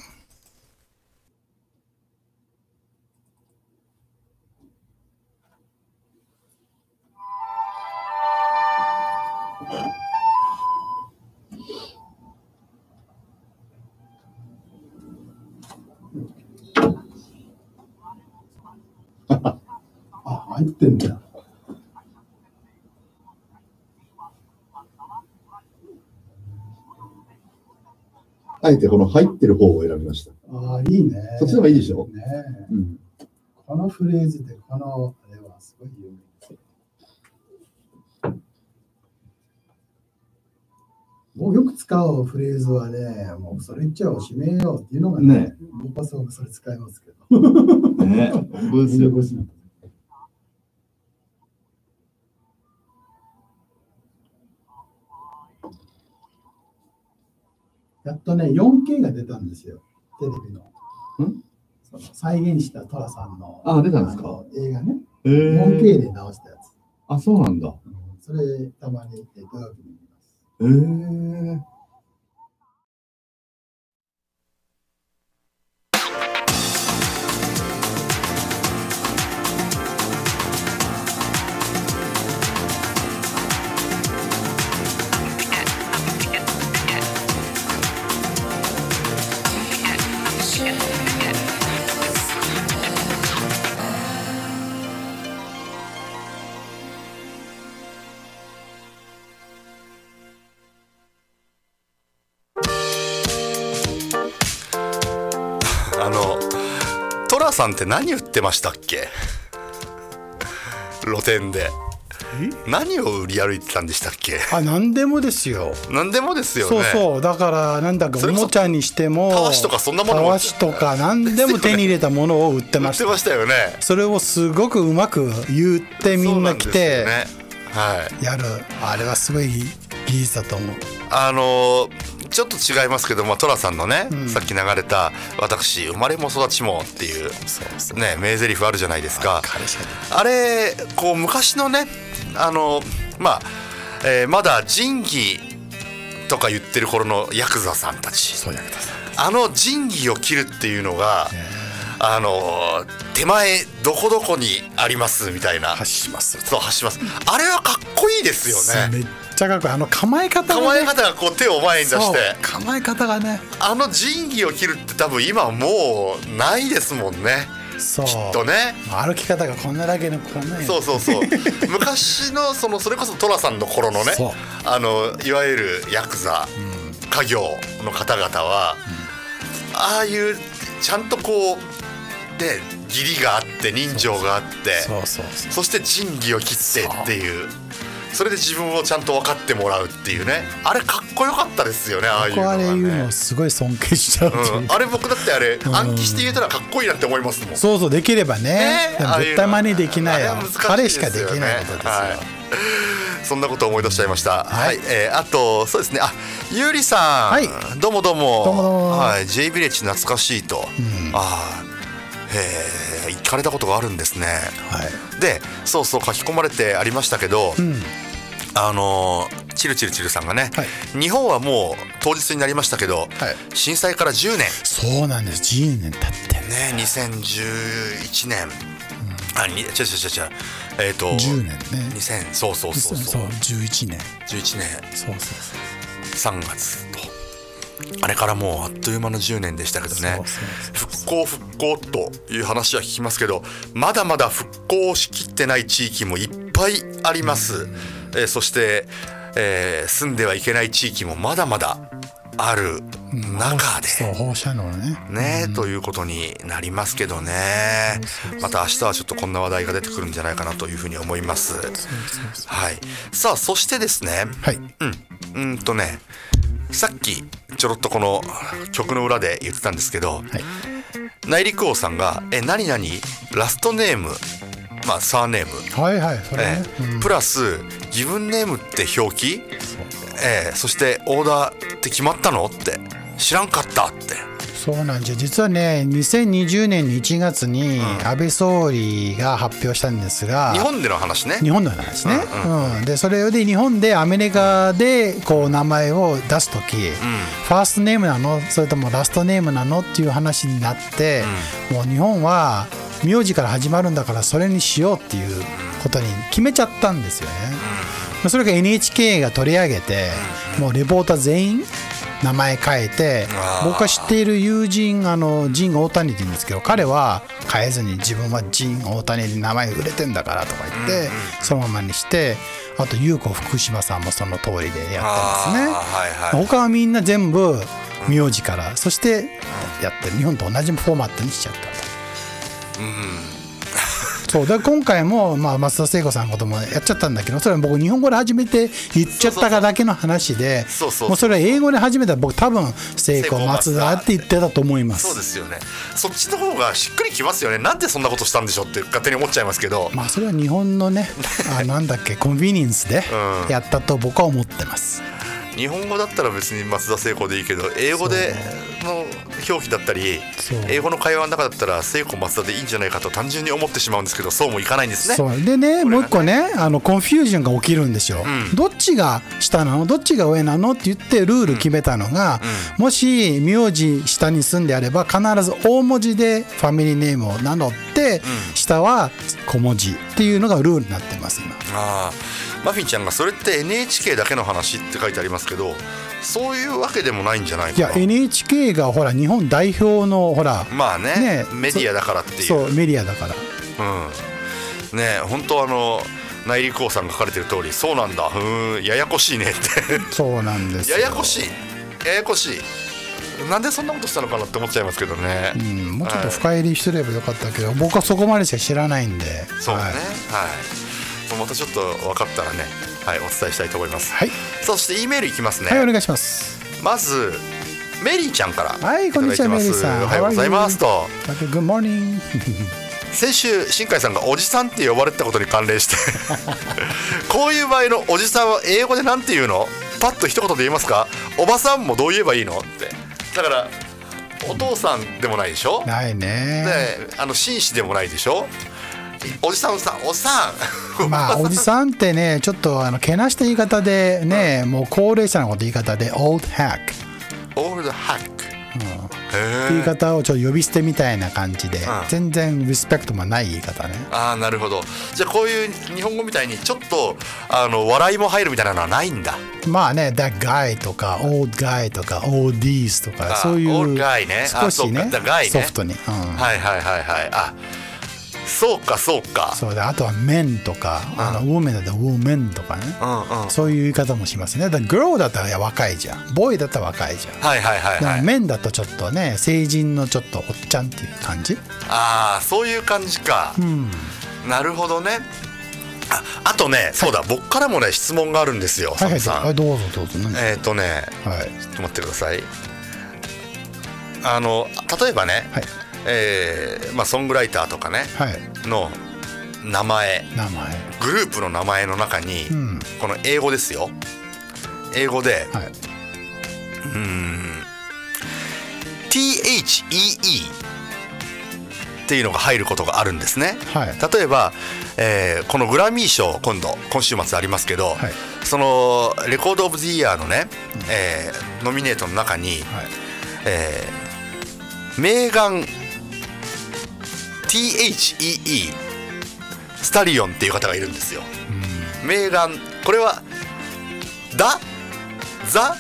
あ、入ってんだ。 あえてこの入ってる方を選びました。 ああ、いいね。 そっちの方がいいでしょ。 ね、 うん。 このフレーズで、このあれはすごい有名ですよ。もうよく使うフレーズはね、もうそれ言っちゃおう、閉めようっていうのがね、 ね僕はそうそれ使いますけど。 ね、本当ですよ。 やっとね、よんケー が出たんですよ、テレビの。 んその再現したトラさんのあ、出たんですかあの映画ね、 えー、 よんケー で直したやつ。 あ、そうなんだ。 うんそれ、たまにえ土曜日に見ます。 えー。 あのトラさんって何売ってましたっけ？露店で何を売り歩いてたんでしたっけ？ あ、何でもですよ。 何でもですよね。 そうそう、だからなんだかおもちゃにしてもたわしとかそんなものもたわしとか何でも手に入れたものを売って売っましてた。 ましたよね。 それをすごくうまく言ってみんな来てそうなんですよね。はい。 やる。あれはすごい技術だと思う。 あのーちょっと違いますけど、まあ、トラさんのね、 うん、 さっき流れた「私生まれも育ちも」っていう、ね、名台詞あるじゃないですか。あれこう昔のね、あのまあ、えー、まだ仁義とか言ってる頃のヤクザさんたち、 そうヤクザさん、 あの仁義を切るっていうのが、あの手前どこどこにありますみたいな、 発します。 そう発します。あれはかっこいいですよね。 めっちゃかっこいい。あの構え方が、ね、 構え方がこう手を前に出して、 構え方がね、 あの仁義を切るって多分今はもうないですもんね。 そうきっとね。 歩き方がこんなだけのこんな、 そうそうそう昔のそのそれこそ寅さんの頃のね、あのいわゆるヤクザ、うん、家業の方々は、うん、ああいうちゃんとこうで義理があって人情があって、 そうそうそう、 そして仁義を切ってっていう、それで自分をちゃんと分かってもらうっていうね、あれかっこよかったですよね。ああいうのがね、 僕あれ言うのすごい尊敬しちゃう、 うん、あれ僕だってあれ、うん、暗記して言えたらかっこいいなって思いますもん。 そうそう、できれば ね, ねでも絶対真似できないよ。彼しかできないことですよ、はい、 そんなことを思い出しちゃいました。はい、はい、えー、あとそうですね、あ、ゆうりさん、 はい、 どうもどうも、 どうもどうも、 はい、J ビレッジ懐かしいと、うん、ああへえ、行かれたことがあるんですね。はい、でそうそう書き込まれてありましたけど、うん、あのチルチルチルさんがね、はい、日本はもう当日になりましたけど、はい、震災からじゅうねん。 そうなんです、じゅうねん経ってね、にせんじゅういちねん、うん、あ、に、違う違う違う違う、えっとじゅうねんね、 にせん、そうそうそうそう、 じゅういちねん、 じゅういちねん、 そうそうそう、 さんがつと、あれからもうあっという間のじゅうねんでしたけどね。復興復興という話は聞きますけど、まだまだ復興しきってない地域もいっぱいあります。えー、そして、えー、住んではいけない地域もまだまだある中で、 そう放射能ね、 ね、うん、ということになりますけどね。また明日はちょっとこんな話題が出てくるんじゃないかなというふうに思います。はい。さあそしてですね、 はい、 うん、うんとね、さっきちょろっとこの曲の裏で言ってたんですけど、はい、内陸王さんがえ何々ラストネーム、まあサーネーム、 はいはい、それね、 えーうん、プラス自分ネームって表記、えー、そしてオーダーって決まったのって知らんかったって。 そうなんですよ。実はね、にせんにじゅうねんのいちがつに安倍総理が発表したんですが、 うん、日本での話ね、 日本の話ね、 うんうんうん、でそれで日本でアメリカでこう名前を出すとき、うん、ファーストネームなのそれともラストネームなのっていう話になって、うん、もう日本は名字から始まるんだからそれにしようっていうことに決めちゃったんですよね、うん、それが エヌエイチケー が取り上げて、うん、もうレポーター全員名前変えて、僕が知っている友人、あのジン大谷って言うんですけど、彼は変えずに自分はジン大谷で名前売れてんだからとか言って、うんうん、そのままにして、あと優子福島さんもその通りでやってますね、はいはい、他はみんな全部名字から、うん、そしてやってる日本と同じフォーマットにしちゃったと、 うん、 そうで今回も、まあ、松田聖子さんのこともやっちゃったんだけど、それは僕日本語で初めて言っちゃったかだけの話で、 そうそうそう、 もうそれは英語で初めて僕多分聖子松田って言ってたと思います。 そうですよね。そっちの方がしっくりきますよね。なんでそんなことしたんでしょうって勝手に思っちゃいますけど、 まあそれは日本のねあなんだっけコンビニエンスでやったと僕は思ってます、 うん、日本語だったら別に松田聖子でいいけど、英語での表記だったり英語の会話の中だったら聖子松田でいいんじゃないかと単純に思ってしまうんですけど、そうもいかないんですね。 そうでね、もう一個ねあのコンフュージョンが起きるんですよ、うん、どっちが下なのどっちが上なのって言ってルール決めたのが、うん、もし名字下に住んであれば必ず大文字でファミリーネームを名乗って、うん、下は小文字っていうのがルールになってます今。 あマフィンちゃんがそれって エヌエイチケー だけの話って書いてありますけど、そういうわけでもないんじゃないかな。 いや エヌエイチケー がほら日本代表のほらまあ ね, ねメディアだからっていう。 そうメディアだからうんね本当あの内陸王さんが書かれてる通りそうなんだうんややこしいねってそうなんですよ。 ややこしいややこしいなんでそんなことしたのかなって思っちゃいますけどね、 うん、もうちょっと深入りしてればよかったけど、はい、僕はそこまでしか知らないんで。 そうね、はい、はいまたちょっと分かったらね、はい、お伝えしたいと思います。 はい。 そして E メールいきますね。 はい、お願いします。 まずメリーちゃんからいただいてます。 はい、こんにちはメリーさん。 おはようございますと。 Good morning 先週新海さんがおじさんって呼ばれてたことに関連してこういう場合のおじさんは英語でなんて言うの？パッと一言で言いますか？おばさんもどう言えばいいのって。だからお父さんでもないでしょ。 ないね。 で、あの紳士でもないでしょ。おじさんおじさんおっさんまあおじさんってねちょっとあのけなした言い方でね、うん、もう高齢者のこと言い方で old hack old hack、 うん、言い方をちょっと呼び捨てみたいな感じで、うん、全然リスペクトもない言い方ね。 ああなるほど。じゃあこういう日本語みたいにちょっとあの笑いも入るみたいなのはないんだ。 まあね that guy とか old guy とか oldies とかそういう old guy ね少しねソフトに、うん、 はいはいはいはいあそうかそうか。 そうであとは men とか、うん、あの women だったら women とかね、うんうん、そういう言い方もしますね。だから girl だったら若いじゃん、boy だったら若いじゃん。 はいはいはいはい。だから men だとちょっとね成人のちょっとおっちゃんっていう感じ。 ああそういう感じか、うん、なるほどね。あ, あとね、はい、そうだ僕からもね質問があるんですよ、 はいはい、 サムさん。 はい、どうぞどうぞ。 えっ、ー、とね、はい、ちょっと待ってください。あの例えばね、はいえーまあ、ソングライターとかね、はい、の名前名前グループの名前の中に、うん、この英語ですよ英語で、はい、うーん ティーエイチイーイー っていうのが入ることがあるんですね、はい、例えば、えー、このグラミー賞今度今週末ありますけど、はい、そのレコードオブザイヤーのね、うんえー、ノミネートの中に、はいえー、メーガンティーエイチイーイー スタリオンっていう方がいるんですよ、うん、メーガンこれはダザ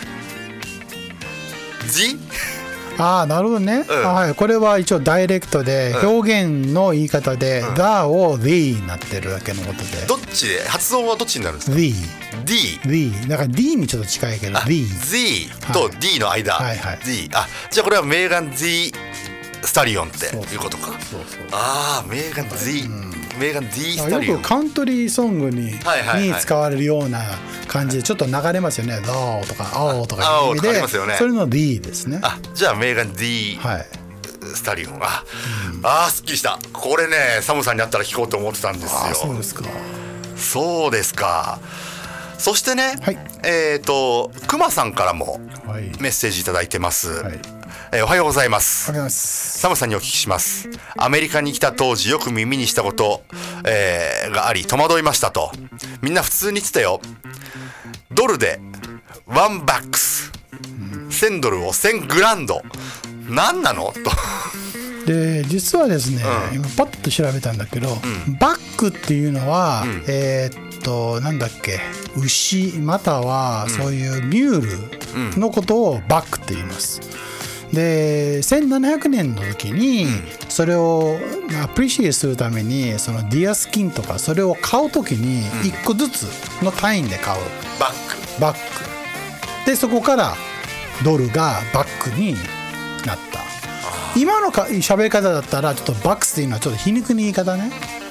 ジああなるほどね、うんはい、これは一応ダイレクトで表現の言い方で、うん、ダを the になってるだけのことでどっちで発音はどっちになるんですか？ the D the だから D にちょっと近いけど the Z と D の間、はいはいはい、D あじゃあこれはメーガン Zスタリオンっていうことか。そうそうそうああメーガン Z、うん、メーガン D スタリオンよくカントリーソングに、はいはいはい、に使われるような感じでちょっと流れますよね。ドーとか青とかいう意味で、ね、それの D ですね。 あじゃあメーガン D、はい、スタリオンあ、うん、あーすっきりした。これねサムさんにあったら聞こうと思ってたんですよ。 あそうですかそうですか。そしてね、はい、えっ、ー、とくまさんからもメッセージいただいてます、はいえー、おはようございます。 おはようございます。 サムさんにお聞きします。アメリカに来た当時よく耳にしたこと、えー、があり戸惑いましたと。みんな普通に言ってたよ。ドルでワンバックス、うん、せんドルをせんグランド何なのとで実はですね、うん、今パッと調べたんだけど、うん、バックっていうのは、うん、えー、っとなんだっけ牛またはそういうミュールのことをバックって言います。でせんななひゃくねんの時にそれをアプリシエイトするためにそのディアスキンとかそれを買う時にいっこずつの単位で買う、 うん、バックバックでそこからドルがバックになった。今のか喋り方だったらちょっとバックスっていうのはちょっと皮肉な言い方ね。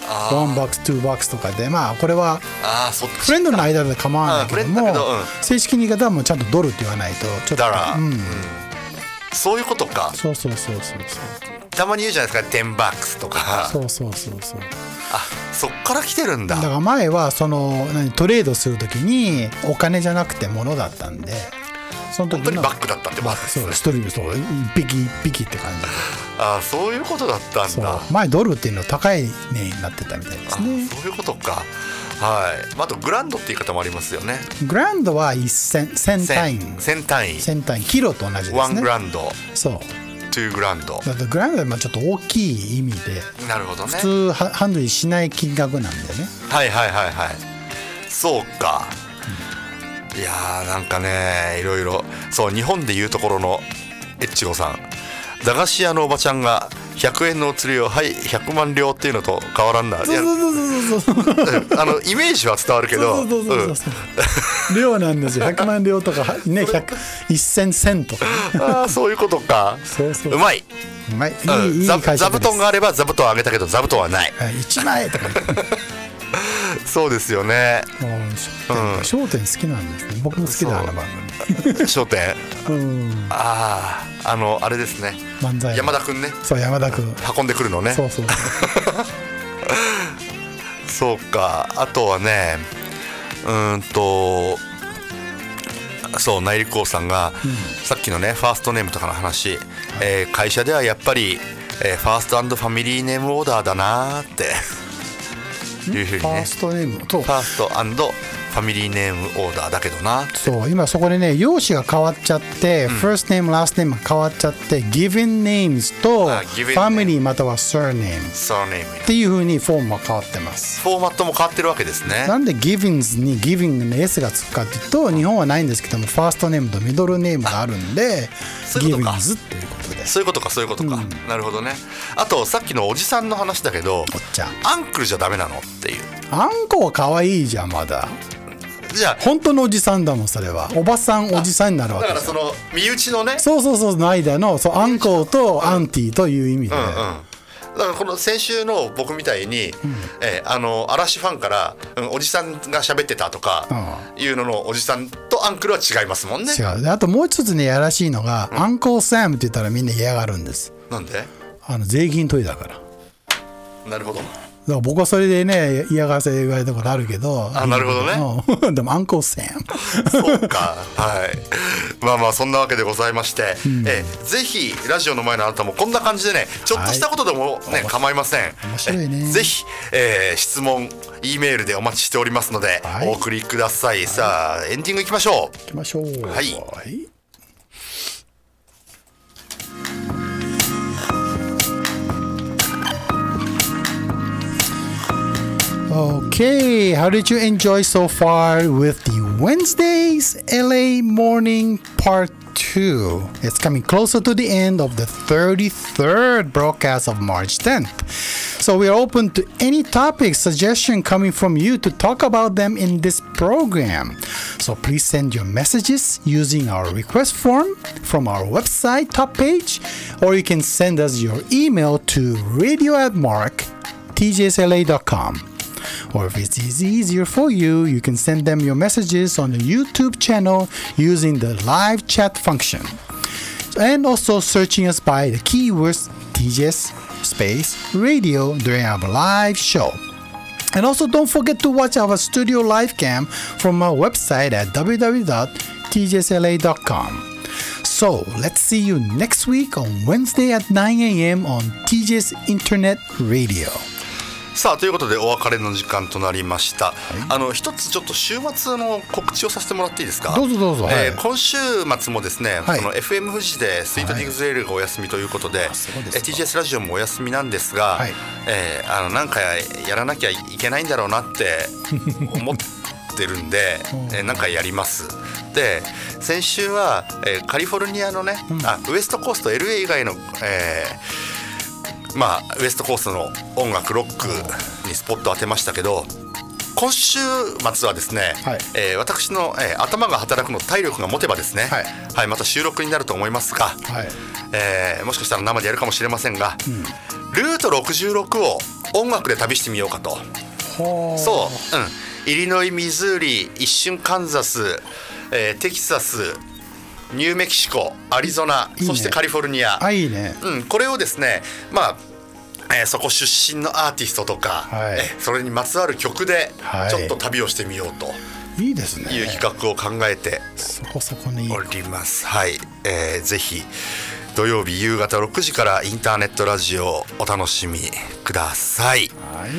ワンバックスツーバックスとかで、まあこれはあそっちフレンドの間で構わないけども、 あフレンドだけどうん正式に言い方はもうちゃんとドルって言わないとちょっとだから、 うんうんそういうことか。 そうそうそうそうそうたまに言うじゃないですか、テンバックスとか。 そうそうそうそうあ、そっから来てるんだ。 だから前はその何トレードするときにお金じゃなくて物だったんで、その時の本当にバックだったってことですね。 そう一人そう一匹一匹って感じで、 あ、そういうことだったんそうだ。 前ドルっていうのは高い値になってたみたいですね。 あ、そういうことか。はい。まあ、あとグランドって言い方もありますよね。 グランドは一千千単位、 千単位。 千単位キロと同じですね。 ワングランド、 そうツーグランド。 だってグランドはまあちょっと大きい意味で、 なるほどね。 普通はハンドルしない金額なんでね。 はいはいはいはい。そうか。いやーなんかね、いろいろそう日本でいうところのエッチゴさん、駄菓子屋のおばちゃんがひゃくえんのお釣りをはいひゃくまん両っていうのと変わらんな。 そうそうそうそうそうあのイメージは伝わるけど、 そうそうそうそうそう量なんですよ。ひゃくまん両とかね、いちせんセントとか。 ああそういうことか。 そうそううまい。 うまい。いうんいいい座解釈です。 座布団があれば座布団をあげたけど座布団はない。 はいいちまいとか言って。 そうですよね。 もう笑点好きなんですね。僕も好きだあの番商店。 組。うんあああのあれですね。 漫才。 山田くんね。 そう山田君。 運んでくるのね。 そうそう。 そうか。あとはね、うーんとそう内陸王さんが、うん、さっきのねファーストネームとかの話、はい、えー、会社ではやっぱり、えー、ファースト&ファミリーネームオーダーだなーっていうふうにね。 ファーストネームとファースト&ファミリーネームオーダーだけどなって。 そう今そこでね容姿が変わっちゃって、うん、first name last name が変わっちゃって given names と family または surname っていう風にフォームは変わってます。 フォーマットも変わってるわけですね。 なんで givens に giving の S がつくかっていうと、日本はないんですけどもファーストネームとミドルネームがあるんで givens っていうことで。 そういうことかそういうことか、うん、なるほどね。あとさっきのおじさんの話だけど、 おっちゃんアンクルじゃダメなのっていう。 アンコは可愛いじゃんまだ。 じゃあ本当のおじさんだもんそれは。おばさんおじさんになるわけだからその身内のね、 そうそうそうの間のそうアンコとアンティという意味で、 うんうん、だからこの先週の僕みたいに、うん、えー、あの嵐ファンから、うん、おじさんが喋ってたとかいうののおじさんとアンクルは違いますもんね。 違う。であともう一つねやらしいのが、うん、アンコーサムって言ったらみんな嫌がるんです。 なんで？ あの税金取りだから。 なるほど。 だから僕はそれでね嫌がらせ言われたことあるけど、 あ、なるほどね。 でもアンコーサムそうか。はいまあまあそんなわけでございまして、うん、えぜひラジオの前のあなたもこんな感じでねちょっとしたことでもね、はい、構いません。 面白いね。 ぜひ、えー、質問 E メールでお待ちしておりますので、はい、お送りください。さあエンディングいきましょう。 いきましょう。 はい、 はい。Okay, how did you enjoy so far with the Wednesdays L A Morning Part two? It's coming closer to the end of the thirty-third broadcast of March tenth. So we are open to any topic suggestion coming from you to talk about them in this program. So please send your messages using our request form from our website top page, or you can send us your email to radio at mark t j s l a dot com. Or if it's easier for you, you can send them your messages on the YouTube channel using the live chat function. And also searching us by the keywords T J S space radio during our live show. And also don't forget to watch our studio live cam from our website at w w w dot t j s l a dot com. So let's see you next week on Wednesday at nine a m on T J S Internet Radio. さあということでお別れの時間となりました、はい、あの一つちょっと週末の告知をさせてもらっていいですか。 どうぞどうぞ、 えーはい、 今週末もですね、はい、その エフエム 富士でスイートディグズレールがお休みということで、はい、えー、ティージェーエス ラジオもお休みなんですが、はい、えー、あのなんかやらなきゃいけないんだろうなって思ってるんで、えー、なんかやります。で先週は、えー、カリフォルニアのね、うん、あウエストコースト エルエー 以外の、えーまあ、ウエストコーストの音楽ロックにスポットを当てましたけど、今週末はですね、はい、えー、私の、えー、頭が働くの体力が持てばですね、はいはい、また収録になると思いますが、はい、えー、もしかしたら生でやるかもしれませんが、うん、ルートろくじゅうろくを音楽で旅してみようかと。そう、うん、イリノイ、ミズーリ、一瞬カンザス、えー、テキサス、ニューメキシコ、アリゾナ、いいね、そしてカリフォルニア、 あ、いいね、 うん、これをですね、まあえー、そこ出身のアーティストとか、はい、えー、それにまつわる曲でちょっと旅をしてみようと、はい、いいですね、いう企画を考えてそこそこにおります。はい、えー、ぜひ土曜日夕方ろくじからインターネットラジオをお楽しみください。はい、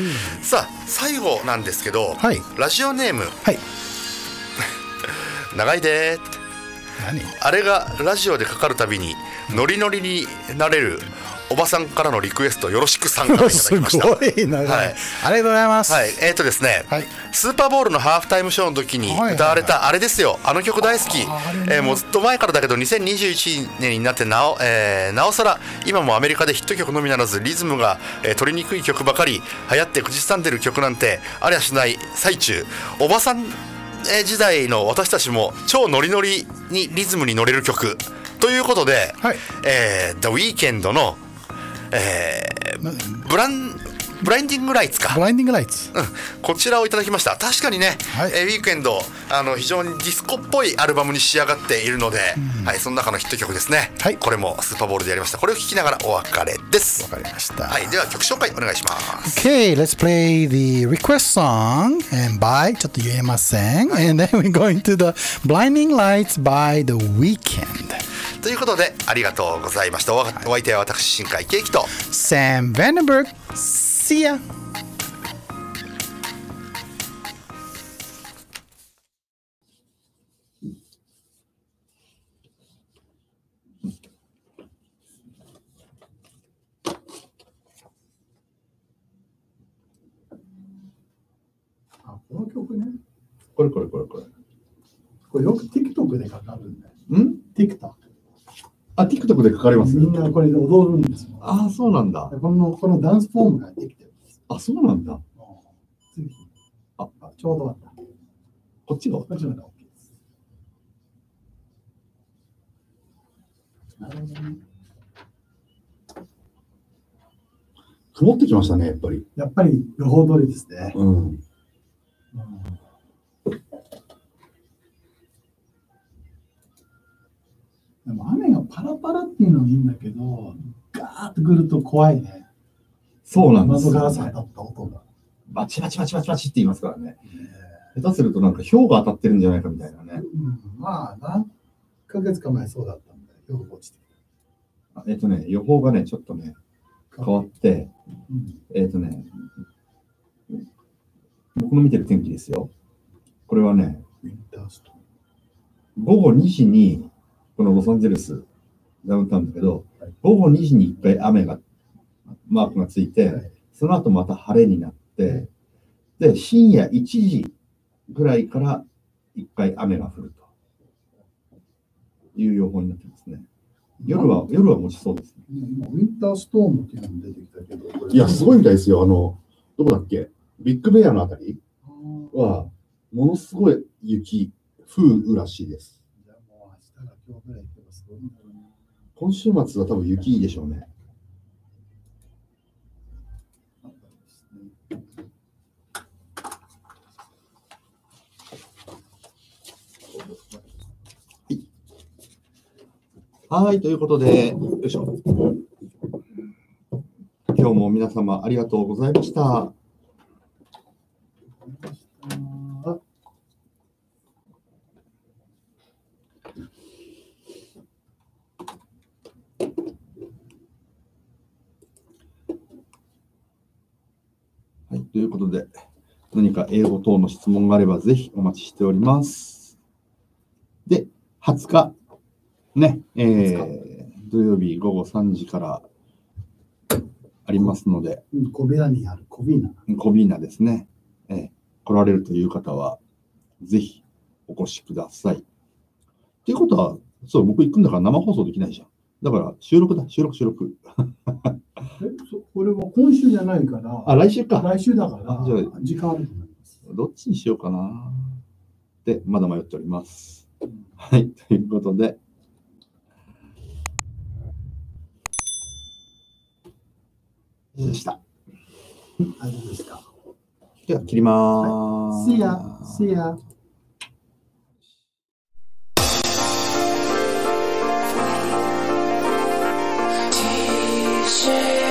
さあ最後なんですけど、はい、ラジオネーム、はい、長いでー何あれがラジオでかかるたびにノリノリになれるおばさんからのリクエストよろしくさんからいただきました。 すごい長い、はい、ありがとうございます。 はい、えーとですね、はい、スーパーボウルのハーフタイムショーの時に歌われたあれですよ、あの曲大好き、えー、もうずっと前からだけどにせんにじゅういちねんになってなお、えー、なおさら今もアメリカでヒット曲のみならずリズムが、えー、取りにくい曲ばかり流行って口ずさんでる曲なんてありゃしない最中、おばさん時代の私たちも超ノリノリにリズムに乗れる曲ということで、はい、えー、The Weeknd の、えー、ブランブラインディングライツかブラインディングライツ、 うん、こちらをいただきました。確かにね、はい、えー、ウィークエンドあの非常にディスコっぽいアルバムに仕上がっているので、うん、はい、その中のヒット曲ですね、はい、これもスーパーボウルでやりました。これを聴きながらお別れです。 わかりました、 はい、では曲紹介お願いします。 Okay, let's play the request song and by ちょっと言えません、はい、and then we're going to the Blinding Lights by The Weeknd ということでありがとうございました。お相手は私新海圭樹と Sam Vandenberg。 See ya。 あ、この曲ね。 これこれこれこれ。 これよく TikTok でかかるんだよ。 ん ?TikTok。 あ、TikTok でかかります。 みんなこれで踊るんですよ。 ああ、そうなんだ。 この、このダンスフォームができてるんです。 あ、そうなんだ。 次。あ、ちょうどあった。 こっちがこっちが OK です。なるほどね。 曇ってきましたね、やっぱり。 やっぱり予報通りですね。 うん。うん、 でも雨がパラパラっていうのはいいんだけど、ガーッとくると怖いね。 そうなんですよ、ね。 窓ガラス当たった音が。 バチバチバチバチバチって言いますからね。下手するとなんか氷が当たってるんじゃないかみたいなね。 うん、まあ、何ヶ月か前そうだったんで、氷が落ちてきた。えっとね、予報がね、ちょっとね、変わって、うん、えっとね、僕の見てる天気ですよ。これはね、ごごにじに、このロサンゼルス、ダウンタウンだけど、はい、ごごにじにいっかい雨が、マークがついて、はい、その後また晴れになって、で、深夜いちじぐらいからいっかい雨が降るという予報になってますね。夜は、夜は持ちそうですね。 今、ウィンターストームっていうのも出てきたけど、 いや、すごいみたいですよ。あの、どこだっけ、ビッグベアのあたりは、ものすごい雪、降雨らしいです。 じゃあもう明日が今日ぐらい行けばすごいんだろうね。 今週末は多分雪いいでしょうね。はい、ということで、よいしょ。今日も皆様ありがとうございました。はい、ということで、何か英語等の質問があればぜひお待ちしております。で、はつか、ね、えー、土曜日午後さんじからありますので、 コビナにあるコビーナ。 コビーナですね、えー。来られるという方は、ぜひお越しください。ということは、そう、僕行くんだから生放送できないじゃん。だから収録だ、収録、収録。 え、そこれは今週じゃないから。 あ、来週か。 来週だから、じゃあ時間あると思います。 どっちにしようかな。で、まだ迷っております。うん、はい、ということで。でした。 あれですか。 では切りまーす。 See ya. See ya. Say